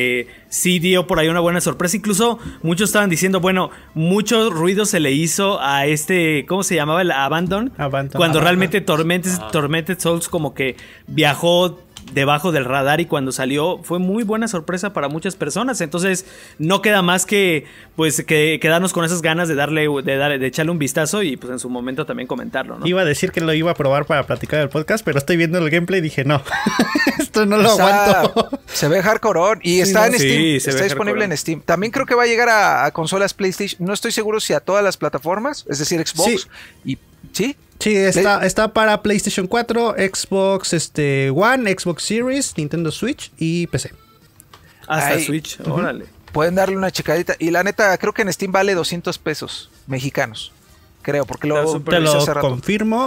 S5: sí dio por ahí una buena sorpresa. Incluso muchos estaban diciendo, bueno, mucho ruido se le hizo a ¿cómo se llamaba? El Abandon. Cuando realmente Tormented Souls como que viajó debajo del radar, y cuando salió fue muy buena sorpresa para muchas personas. Entonces no queda más que pues que quedarnos con esas ganas de echarle un vistazo y pues en su momento también comentarlo, ¿no?
S6: Iba a decir que lo iba a probar para platicar el podcast, pero estoy viendo el gameplay y dije no. Esto no lo aguanto.
S4: Se ve hardcore y está en Steam,
S5: sí,
S4: está disponible en Steam. También creo que va a llegar a consolas PlayStation. No estoy seguro si a todas las plataformas, es decir, Xbox y ¿sí?
S6: Sí, está para PlayStation 4, Xbox One, Xbox Series, Nintendo Switch y PC.
S5: Hasta Switch, órale.
S4: Pueden darle una checadita. Y la neta, creo que en Steam vale 200 pesos mexicanos. Creo, porque
S6: te lo confirmo.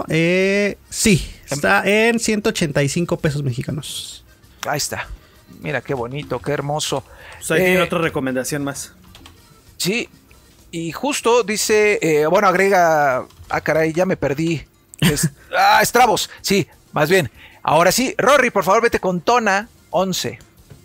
S6: Sí, está en 185 pesos mexicanos.
S4: Ahí está. Mira qué bonito, qué hermoso.
S5: Pues ahí tiene otra recomendación más.
S4: Sí. Y justo dice, bueno, agrega, caray, ya me perdí. Stravos, sí, más bien. Ahora sí, Rory, por favor, vete con Tona 11.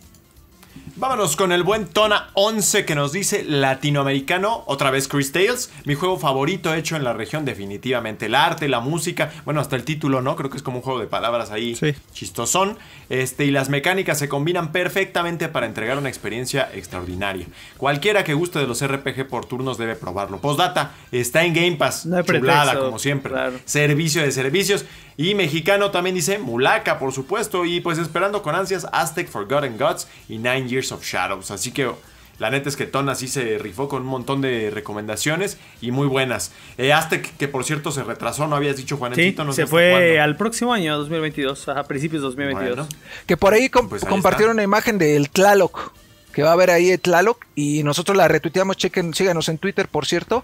S3: Vámonos con el buen Tona 11 que nos dice latinoamericano, otra vez Chris Tales, mi juego favorito hecho en la región definitivamente. El arte, la música, bueno, hasta el título, ¿no? Creo que es como un juego de palabras ahí, sí, chistosón. Y las mecánicas se combinan perfectamente para entregar una experiencia extraordinaria. Cualquiera que guste de los RPG por turnos debe probarlo. Postdata, está en Game Pass,
S5: no hay
S3: chulada
S5: pretexto,
S3: como siempre.
S5: Claro.
S3: Servicio de servicios. Y mexicano también dice Mulaka, por supuesto. Y pues esperando con ansias Aztec, Forgotten Gods y 9 Years of Shadows. Así que la neta es que Tona sí se rifó con un montón de recomendaciones y muy buenas. Aztec, que por cierto se retrasó, ¿no habías dicho, Juanetito?
S5: Sí,
S3: no sé
S5: se fue
S3: cuándo.
S5: Al próximo año, 2022, a principios de 2022.
S3: Bueno,
S4: que por ahí
S3: pues ahí
S4: compartieron una imagen del Tlaloc, que va a haber ahí el Tlaloc, y nosotros la retuiteamos. Síganos en Twitter, por cierto.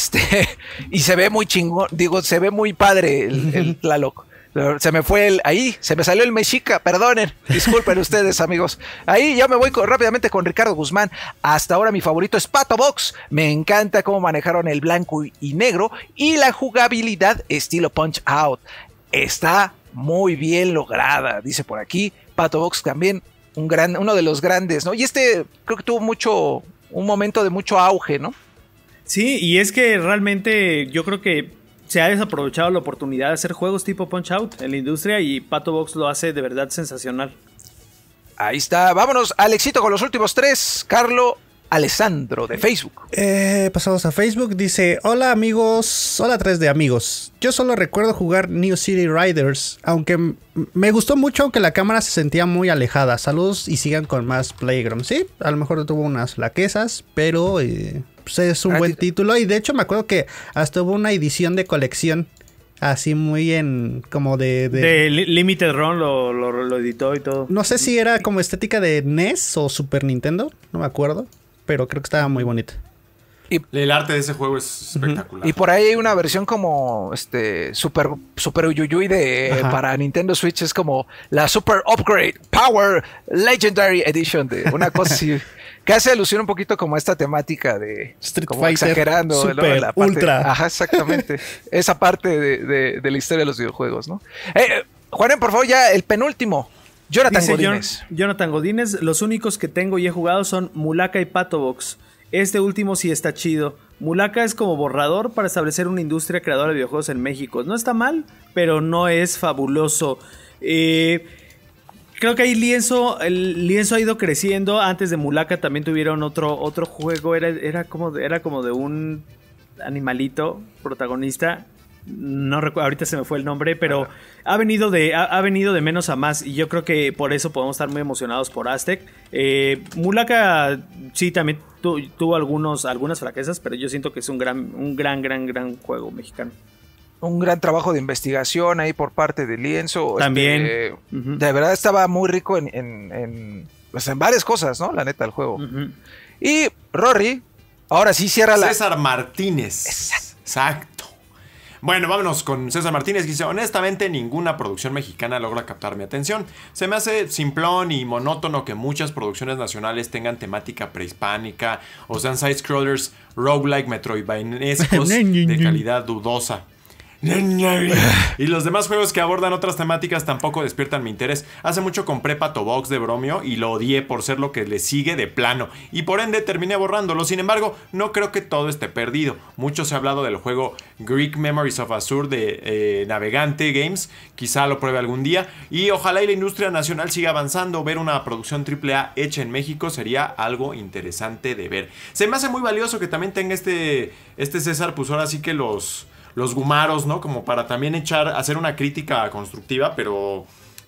S4: Y se ve muy chingón, se ve muy padre el Tlaloc. Se me fue se me salió el mexica, perdonen, disculpen ustedes, amigos. Ahí ya me voy rápidamente con Ricardo Guzmán. Hasta ahora mi favorito es Pato Box. Me encanta cómo manejaron el blanco y negro y la jugabilidad estilo Punch Out. Está muy bien lograda, dice por aquí. Pato Box también uno de los grandes, ¿no? Y creo que tuvo un momento de mucho auge, ¿no?
S5: Sí, y es que realmente yo creo que se ha desaprovechado la oportunidad de hacer juegos tipo Punch Out en la industria, y Pato Box lo hace de verdad sensacional.
S4: Ahí está. Vámonos, Alexito, con los últimos 3. Carlo Alessandro de Facebook.
S6: Pasamos a Facebook. Dice: hola amigos, hola 3 de amigos. Yo solo recuerdo jugar New City Riders, aunque me gustó mucho, aunque la cámara se sentía muy alejada. Saludos y sigan con más Playground. Sí, a lo mejor tuvo unas flaquezas, pero pues es un buen título. Y de hecho me acuerdo que hasta hubo una edición de colección, así muy como de
S5: Limited Run lo editó y todo.
S6: No sé si era como estética de NES o Super Nintendo, no me acuerdo, pero creo que estaba muy bonita.
S3: El arte de ese juego es espectacular.
S4: Y por ahí hay una versión como super uyuyuy para Nintendo Switch. Es como la Super Upgrade Power Legendary Edition, de una cosa así, que hace alusión un poquito como a esta temática de
S6: Street
S4: como
S6: Fighter
S4: exagerando,
S6: Super
S4: la parte,
S6: Ultra.
S4: Ajá, exactamente. Esa parte de la historia de los videojuegos, ¿no? Juanen, por favor, ya el penúltimo. Jonathan Godínez.
S5: Jonathan Godínez. Los únicos que tengo y he jugado son Mulaka y Pato Box. Este último sí está chido. Mulaka es como borrador para establecer una industria creadora de videojuegos en México. No está mal, pero no es fabuloso. Creo que ahí el lienzo ha ido creciendo. Antes de Mulaka también tuvieron otro juego. Era como de un animalito protagonista. No recuerdo, ahorita se me fue el nombre, pero ha venido de menos a más, y yo creo que por eso podemos estar muy emocionados por Aztec. Mulaka sí también tuvo algunas flaquezas, pero yo siento que es un gran juego mexicano.
S4: un gran trabajo de investigación ahí por parte de Lienzo.
S5: También.
S4: De verdad estaba muy rico en varias cosas, ¿no? La neta, el juego. Y Rory, ahora sí cierra la...
S3: César Martínez. Exacto. Bueno, vámonos con César Martínez, que dice: honestamente, ninguna producción mexicana logra captar mi atención. Se me hace simplón y monótono que muchas producciones nacionales tengan temática prehispánica o sean side-scrollers roguelike metroidvaniescos de calidad dudosa. Y los demás juegos que abordan otras temáticas tampoco despiertan mi interés. Hace mucho compré Pato Box de Bromio y lo odié por ser lo que le sigue de plano, y por ende terminé borrándolo. Sin embargo, no creo que todo esté perdido. Mucho se ha hablado del juego Greek Memories of Azure de Navegante Games. Quizá lo pruebe algún día, y ojalá y la industria nacional siga avanzando. Ver una producción AAA hecha en México sería algo interesante de ver. Se me hace muy valioso que también tenga este César, pues ahora sí que los gumaros, ¿no? Como para también hacer una crítica constructiva, pero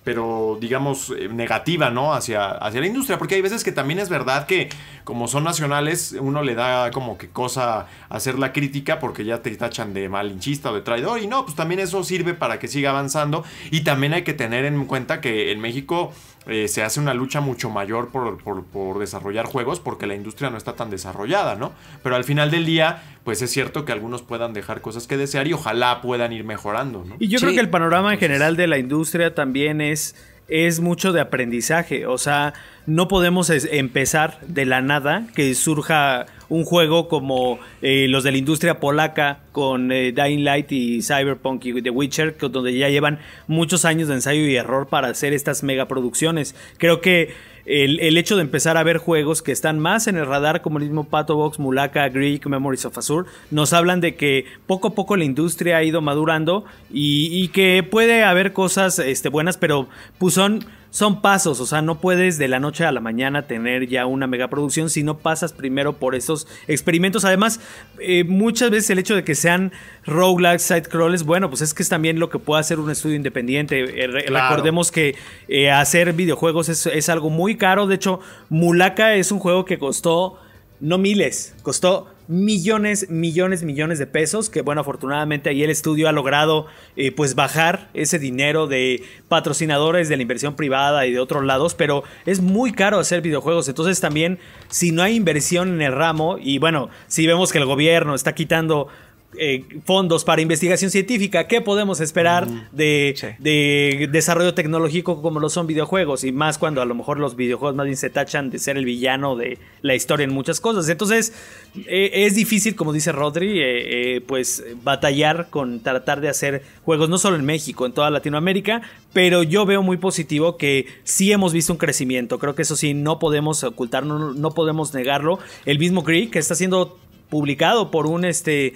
S3: digamos negativa, ¿no? Hacia la industria, porque hay veces que también es verdad que como son nacionales, uno le da como que cosa hacer la crítica porque ya te tachan de malinchista o de traidor, y no, pues también eso sirve para que siga avanzando. Y también hay que tener en cuenta que en México se hace una lucha mucho mayor por desarrollar juegos, porque la industria no está tan desarrollada, ¿no? Pero al final del día, pues es cierto que algunos puedan dejar cosas que desear y ojalá puedan ir mejorando, ¿no?
S5: Y yo creo que el panorama en general de la industria también es mucho de aprendizaje. O sea, no podemos empezar de la nada que surja un juego como los de la industria polaca con Dying Light y Cyberpunk y The Witcher, donde ya llevan muchos años de ensayo y error para hacer estas megaproducciones. Creo que el hecho de empezar a ver juegos que están más en el radar, como el mismo Pato Box, Mulaka, Greek, Memories of Azure, nos hablan de que poco a poco la industria ha ido madurando y que puede haber cosas buenas, pero pues son pasos. O sea, no puedes de la noche a la mañana tener ya una megaproducción si no pasas primero por esos experimentos. Además, muchas veces el hecho de que sean roguelike, sidecrawlers, bueno, pues es que es también lo que puede hacer un estudio independiente. Claro. Recordemos que hacer videojuegos es algo muy caro. De hecho, Mulaka es un juego que costó, no miles, costó millones de pesos, que bueno, afortunadamente ahí el estudio ha logrado pues bajar ese dinero de patrocinadores, de la inversión privada y de otros lados, pero es muy caro hacer videojuegos. Entonces también, si no hay inversión en el ramo, y bueno, si vemos que el gobierno está quitando fondos para investigación científica, ¿qué podemos esperar de desarrollo tecnológico como lo son videojuegos? Y más cuando a lo mejor los videojuegos más bien se tachan de ser el villano de la historia en muchas cosas. Entonces es difícil, como dice Rodri, pues batallar con tratar de hacer juegos no solo en México, en toda Latinoamérica, pero yo veo muy positivo que sí hemos visto un crecimiento. Creo que eso sí, no podemos ocultarlo, no podemos negarlo. El mismo Greek, que está siendo publicado por un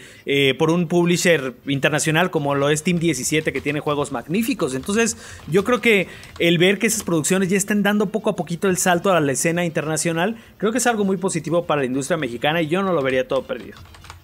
S5: publisher internacional como lo es Team 17, que tiene juegos magníficos. Entonces yo creo que el ver que esas producciones ya están dando poco a poquito el salto a la escena internacional, creo que es algo muy positivo para la industria mexicana, y yo no lo vería todo perdido.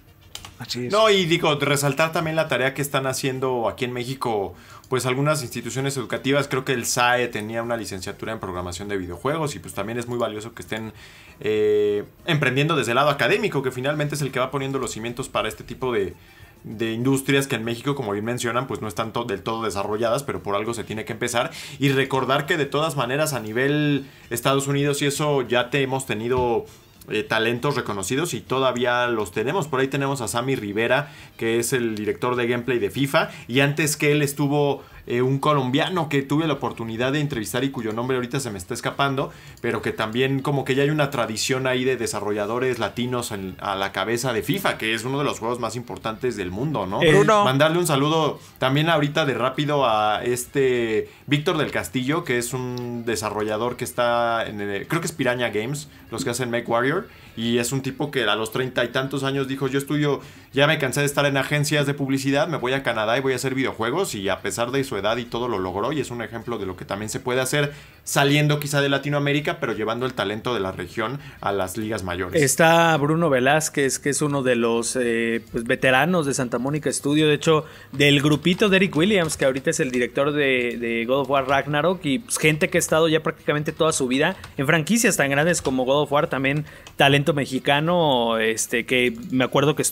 S3: No, y digo, resaltar también la tarea que están haciendo aquí en México, pues algunas instituciones educativas. Creo que el SAE tenía una licenciatura en programación de videojuegos, y pues también es muy valioso que estén emprendiendo desde el lado académico, que finalmente es el que va poniendo los cimientos para este tipo de industrias que en México, como bien mencionan, pues no están del todo desarrolladas, pero por algo se tiene que empezar. Y recordar que de todas maneras a nivel Estados Unidos y eso ya hemos tenido talentos reconocidos y todavía los tenemos. Por ahí tenemos a Sammy Rivera, que es el director de gameplay de FIFA, y antes que él estuvo un colombiano que tuve la oportunidad de entrevistar y cuyo nombre ahorita se me está escapando, pero que también como que ya hay una tradición ahí de desarrolladores latinos a la cabeza de FIFA, que es uno de los juegos más importantes del mundo, ¿no?
S4: Bruno.
S3: Mandarle un saludo también ahorita de rápido a Víctor del Castillo, que es un desarrollador que está creo que es Piranha Games, los que hacen MechWarrior, y es un tipo que a los 30 y tantos años dijo: yo estudio, ya me cansé de estar en agencias de publicidad, me voy a Canadá y voy a hacer videojuegos, y a pesar de su edad y todo lo logró, y es un ejemplo de lo que también se puede hacer saliendo quizá de Latinoamérica, pero llevando el talento de la región a las ligas mayores.
S5: Está Bruno Velázquez, que es uno de los pues veteranos de Santa Mónica Studio, de hecho del grupito de Eric Williams, que ahorita es el director de God of War Ragnarok, y pues, gente que ha estado ya prácticamente toda su vida en franquicias tan grandes como God of War. También talento mexicano, que me acuerdo que estuvo por aquí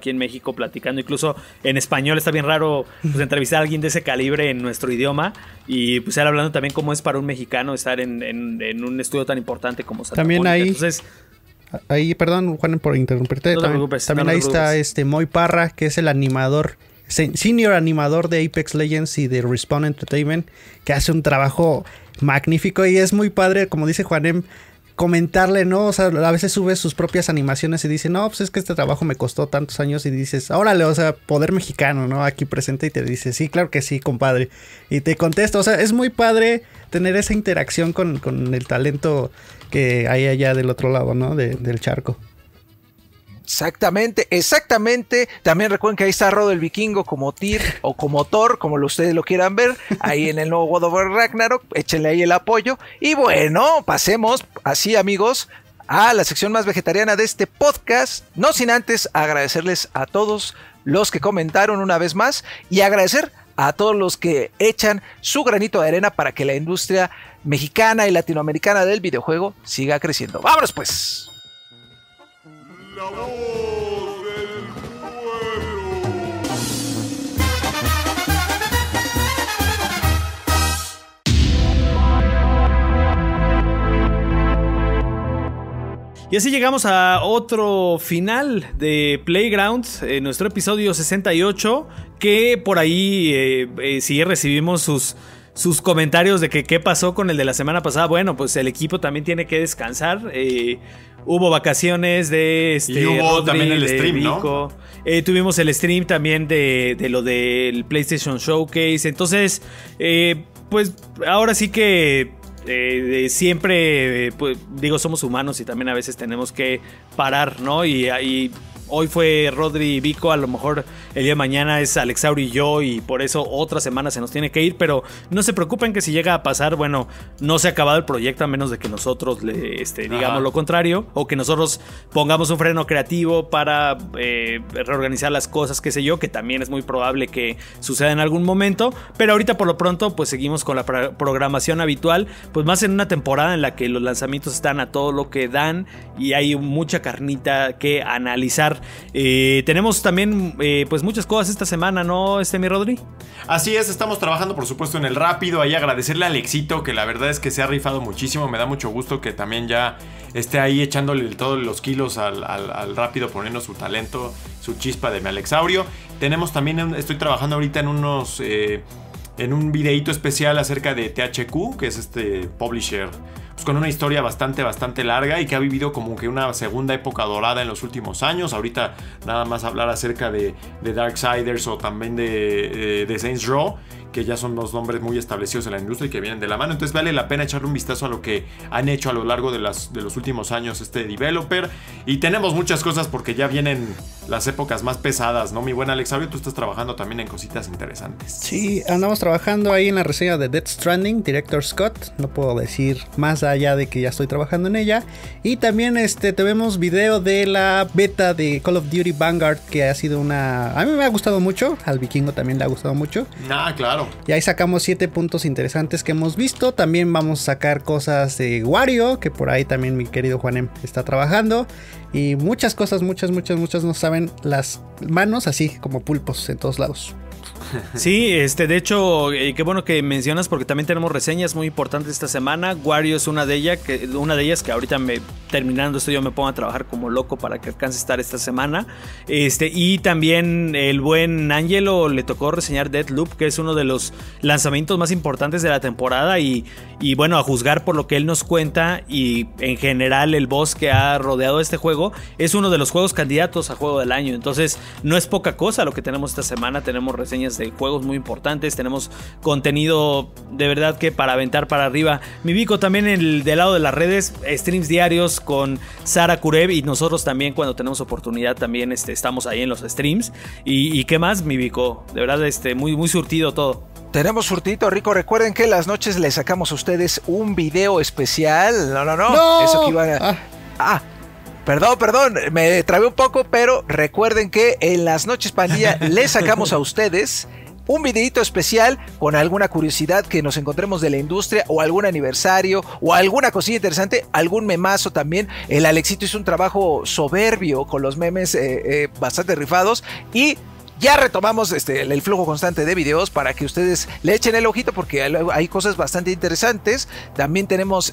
S5: aquí en México platicando, incluso en español. Está bien raro pues entrevistar a alguien de ese calibre en nuestro idioma, y pues él hablando también cómo es para un mexicano estar en un estudio tan importante como Santa
S6: También
S5: Mónica.
S6: ahí,
S5: Entonces,
S6: ahí, perdón, Juan, por interrumpirte.
S5: No te preocupes,
S6: también
S5: no te
S6: ahí está Moy Parra, que es el animador, senior animador de Apex Legends y de Respawn Entertainment, que hace un trabajo magnífico y es muy padre, como dice Juanem, comentarle, ¿no? O sea, a veces sube sus propias animaciones y dice, no, pues es que este trabajo me costó tantos años, y dices, órale, o sea, poder mexicano, ¿no? Aquí presente, y te dice, sí, claro que sí, compadre. Y te contesta, o sea, es muy padre tener esa interacción con el talento que hay allá del otro lado, ¿no? Del charco.
S4: Exactamente. También recuerden que ahí está Rodo el Vikingo como Tyr o como Thor, como ustedes lo quieran ver, ahí en el nuevo God of War Ragnarok. Échenle ahí el apoyo. Y bueno, pasemos así, amigos, a la sección más vegetariana de este podcast. No sin antes agradecerles a todos los que comentaron una vez más, y agradecer a todos los que echan su granito de arena para que la industria mexicana y latinoamericana del videojuego siga creciendo. ¡Vámonos pues!
S7: La voz del pueblo.
S5: y así llegamos a otro final de Playground, nuestro episodio 68, que por ahí sí recibimos sus comentarios de que qué pasó con el de la semana pasada. Bueno, pues el equipo también tiene que descansar. Hubo vacaciones de
S3: y hubo
S5: Rodri,
S3: también el
S5: de
S3: stream,
S5: Vico. ¿No? Tuvimos el stream también de lo del PlayStation Showcase. Entonces, pues ahora sí que siempre, pues, digo, somos humanos y también a veces tenemos que parar, ¿no? Y hoy fue Rodri y Vico, a lo mejor el día de mañana es Alexauri y yo, y por eso otra semana se nos tiene que ir, pero no se preocupen que si llega a pasar, bueno, no se ha acabado el proyecto a menos de que nosotros le digamos lo contrario, o que nosotros pongamos un freno creativo para reorganizar las cosas, qué sé yo, que también es muy probable que suceda en algún momento, pero ahorita por lo pronto pues seguimos con la programación habitual, pues más en una temporada en la que los lanzamientos están a todo lo que dan y hay mucha carnita que analizar. Tenemos también pues muchas cosas esta semana, ¿no, mi Rodri?
S3: Así es, estamos trabajando por supuesto en el rápido. Ahí agradecerle a Alexito, que la verdad es que se ha rifado muchísimo. Me da mucho gusto que también ya esté ahí echándole todos los kilos al rápido, poniendo su talento, su chispa de mi Alexaurio. Tenemos también, estoy trabajando ahorita en un videíto especial acerca de THQ, que es este publisher pues con una historia bastante larga y que ha vivido como que una segunda época dorada en los últimos años. Ahorita nada más hablar acerca de Darksiders o también de Saints Row, que ya son dos nombres muy establecidos en la industria y que vienen de la mano. Entonces vale la pena echarle un vistazo a lo que han hecho a lo largo de los últimos años este developer. Y tenemos muchas cosas porque ya vienen las épocas más pesadas, ¿no? Mi buen Alexario, tú estás trabajando también en cositas interesantes.
S6: Sí, andamos trabajando ahí en la reseña de Death Stranding, Director Scott. No puedo decir más allá de que ya estoy trabajando en ella. Y también tenemos video de la beta de Call of Duty Vanguard, que ha sido a mí me ha gustado mucho, al Vikingo también le ha gustado mucho.
S3: Ah, claro.
S6: Y ahí sacamos 7 puntos interesantes que hemos visto. También vamos a sacar cosas de Wario, que por ahí también mi querido Juanem está trabajando. Y muchas cosas, muchas no saben las manos así como pulpos en todos lados.
S5: Sí, de hecho, qué bueno que mencionas porque también tenemos reseñas muy importantes esta semana. Wario es una de ellas que ahorita terminando esto yo me pongo a trabajar como loco para que alcance a estar esta semana. Y también el buen Angelo le tocó reseñar Deathloop, que es uno de los lanzamientos más importantes de la temporada y bueno, a juzgar por lo que él nos cuenta y en general el buzz que ha rodeado este juego, es uno de los juegos candidatos a juego del año. Entonces no es poca cosa lo que tenemos esta semana. Tenemos reseñas de juegos muy importantes, tenemos contenido de verdad que para aventar para arriba. Mi Vico también del lado de las redes, streams diarios con Sara Kurev y nosotros también cuando tenemos oportunidad también estamos ahí en los streams. ¿Y qué más, mi Vico? De verdad muy surtido todo.
S4: Tenemos surtidito rico. Recuerden que las noches les sacamos a ustedes un video especial. No. Eso que iba a... Perdón, me trabé un poco, pero recuerden que en las noches pandilla les sacamos a ustedes un videito especial con alguna curiosidad que nos encontremos de la industria o algún aniversario o alguna cosilla interesante, algún memazo también. El Alexito hizo un trabajo soberbio con los memes bastante rifados y ya retomamos el flujo constante de videos para que ustedes le echen el ojito porque hay cosas bastante interesantes. También tenemos...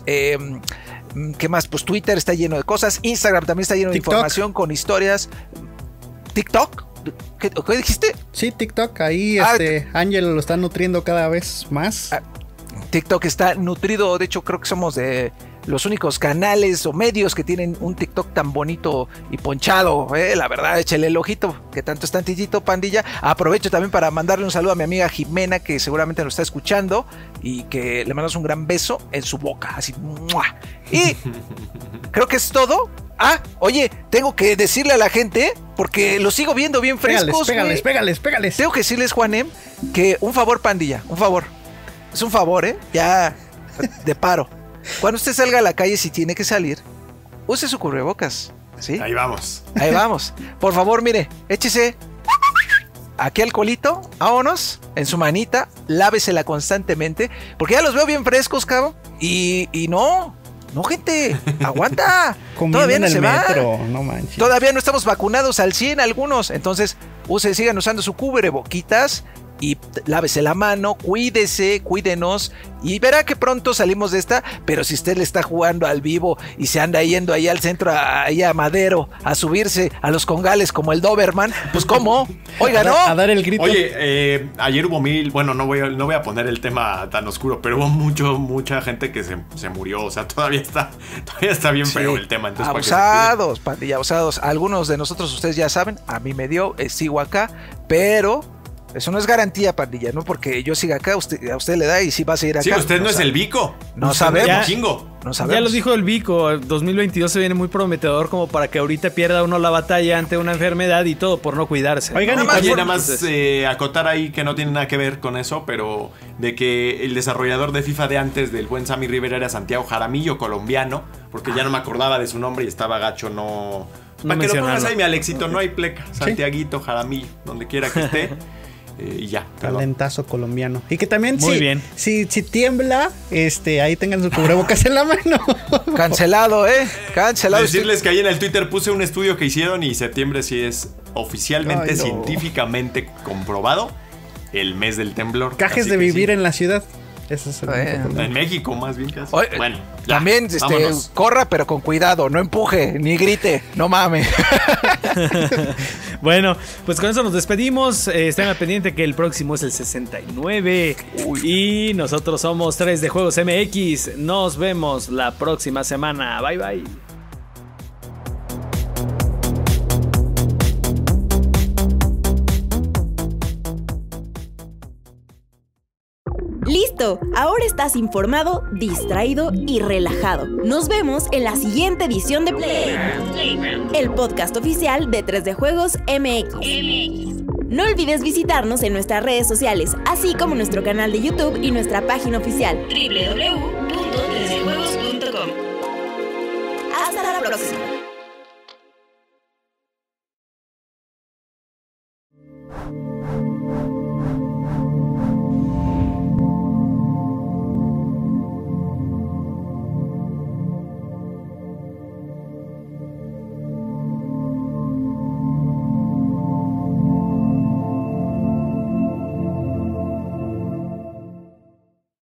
S4: ¿qué más? Pues Twitter está lleno de cosas. Instagram también está lleno de información con historias. ¿TikTok? ¿Qué dijiste?
S6: Sí, TikTok. Ahí Ángel lo está nutriendo cada vez más.
S4: TikTok está nutrido. De hecho, creo que somos de los únicos canales o medios que tienen un TikTok tan bonito y ponchado. La verdad, échale el ojito, que tanto es tantillito, pandilla. Aprovecho también para mandarle un saludo a mi amiga Jimena, que seguramente nos está escuchando, y que le mandamos un gran beso en su boca, así. ¡Mua! Y creo que es todo. Oye, tengo que decirle a la gente, porque los sigo viendo bien frescos.
S6: Pégales.
S4: Tengo que decirles, Juanem, que un favor, pandilla, un favor. Es un favor, ya de paro. Cuando usted salga a la calle, si tiene que salir, use su cubrebocas, ¿sí?
S3: Ahí vamos.
S4: Por favor, mire, échese aquí alcoholito, vámonos, en su manita, lávesela constantemente, porque ya los veo bien frescos, cabrón. Y no, gente, aguanta. Todavía no se metro, no manches. Todavía no estamos vacunados al 100 algunos, entonces sigan usando su cubreboquitas. Y lávese la mano, cuídenos y verá que pronto salimos de esta. Pero si usted le está jugando al vivo y se anda yendo ahí al centro, ahí a Madero, a subirse a los congales como el Doberman, pues ¿cómo? Oiga, ¿no?
S6: A dar el grito.
S3: Oye, ayer hubo no voy a poner el tema tan oscuro, pero hubo mucha gente que se murió. O sea, todavía está bien feo el tema. Entonces,
S4: abusados, pandilla, abusados. Algunos de nosotros, ustedes ya saben, a mí me dio, sigo acá, pero... eso no es garantía, pandilla, ¿no? Porque yo siga acá, a usted le da y sí va a seguir acá.
S3: Sí, usted no es el Vico.
S4: No sabemos.
S5: Ya lo dijo el Vico, 2022 se viene muy prometedor como para que ahorita pierda uno la batalla ante una enfermedad y todo por no cuidarse.
S6: Oigan,
S3: nada más acotar ahí que no tiene nada que ver con eso, pero de que el desarrollador de FIFA de antes del buen Sammy Rivera era Santiago Jaramillo, colombiano, porque ya no me acordaba de su nombre y estaba gacho, no... Para que lo pongas ahí, mi Alexito, no hay pleca. Santiaguito, Jaramillo, donde quiera que esté. Y ya.
S6: Talentazo colombiano. Y que también
S5: si
S6: tiembla, ahí tengan su cubrebocas en la mano.
S4: Cancelado. Cancelado.
S3: Decirles que ahí en el Twitter puse un estudio que hicieron y septiembre sí es oficialmente, científicamente comprobado el mes del temblor.
S6: Cajes de vivir en la ciudad. Eso es
S3: en México, más bien casi.
S4: Bueno, ya, también corra, pero con cuidado, no empuje, ni grite, no mames.
S5: Bueno, pues con eso nos despedimos. Estén al pendiente que el próximo es el 69. Y nosotros somos 3 de Juegos MX. Nos vemos la próxima semana. Bye, bye.
S2: ¡Listo! Ahora estás informado, distraído y relajado. Nos vemos en la siguiente edición de Playground, el podcast oficial de 3D Juegos MX. No olvides visitarnos en nuestras redes sociales, así como nuestro canal de YouTube y nuestra página oficial www.3djuegos.com. Hasta la próxima.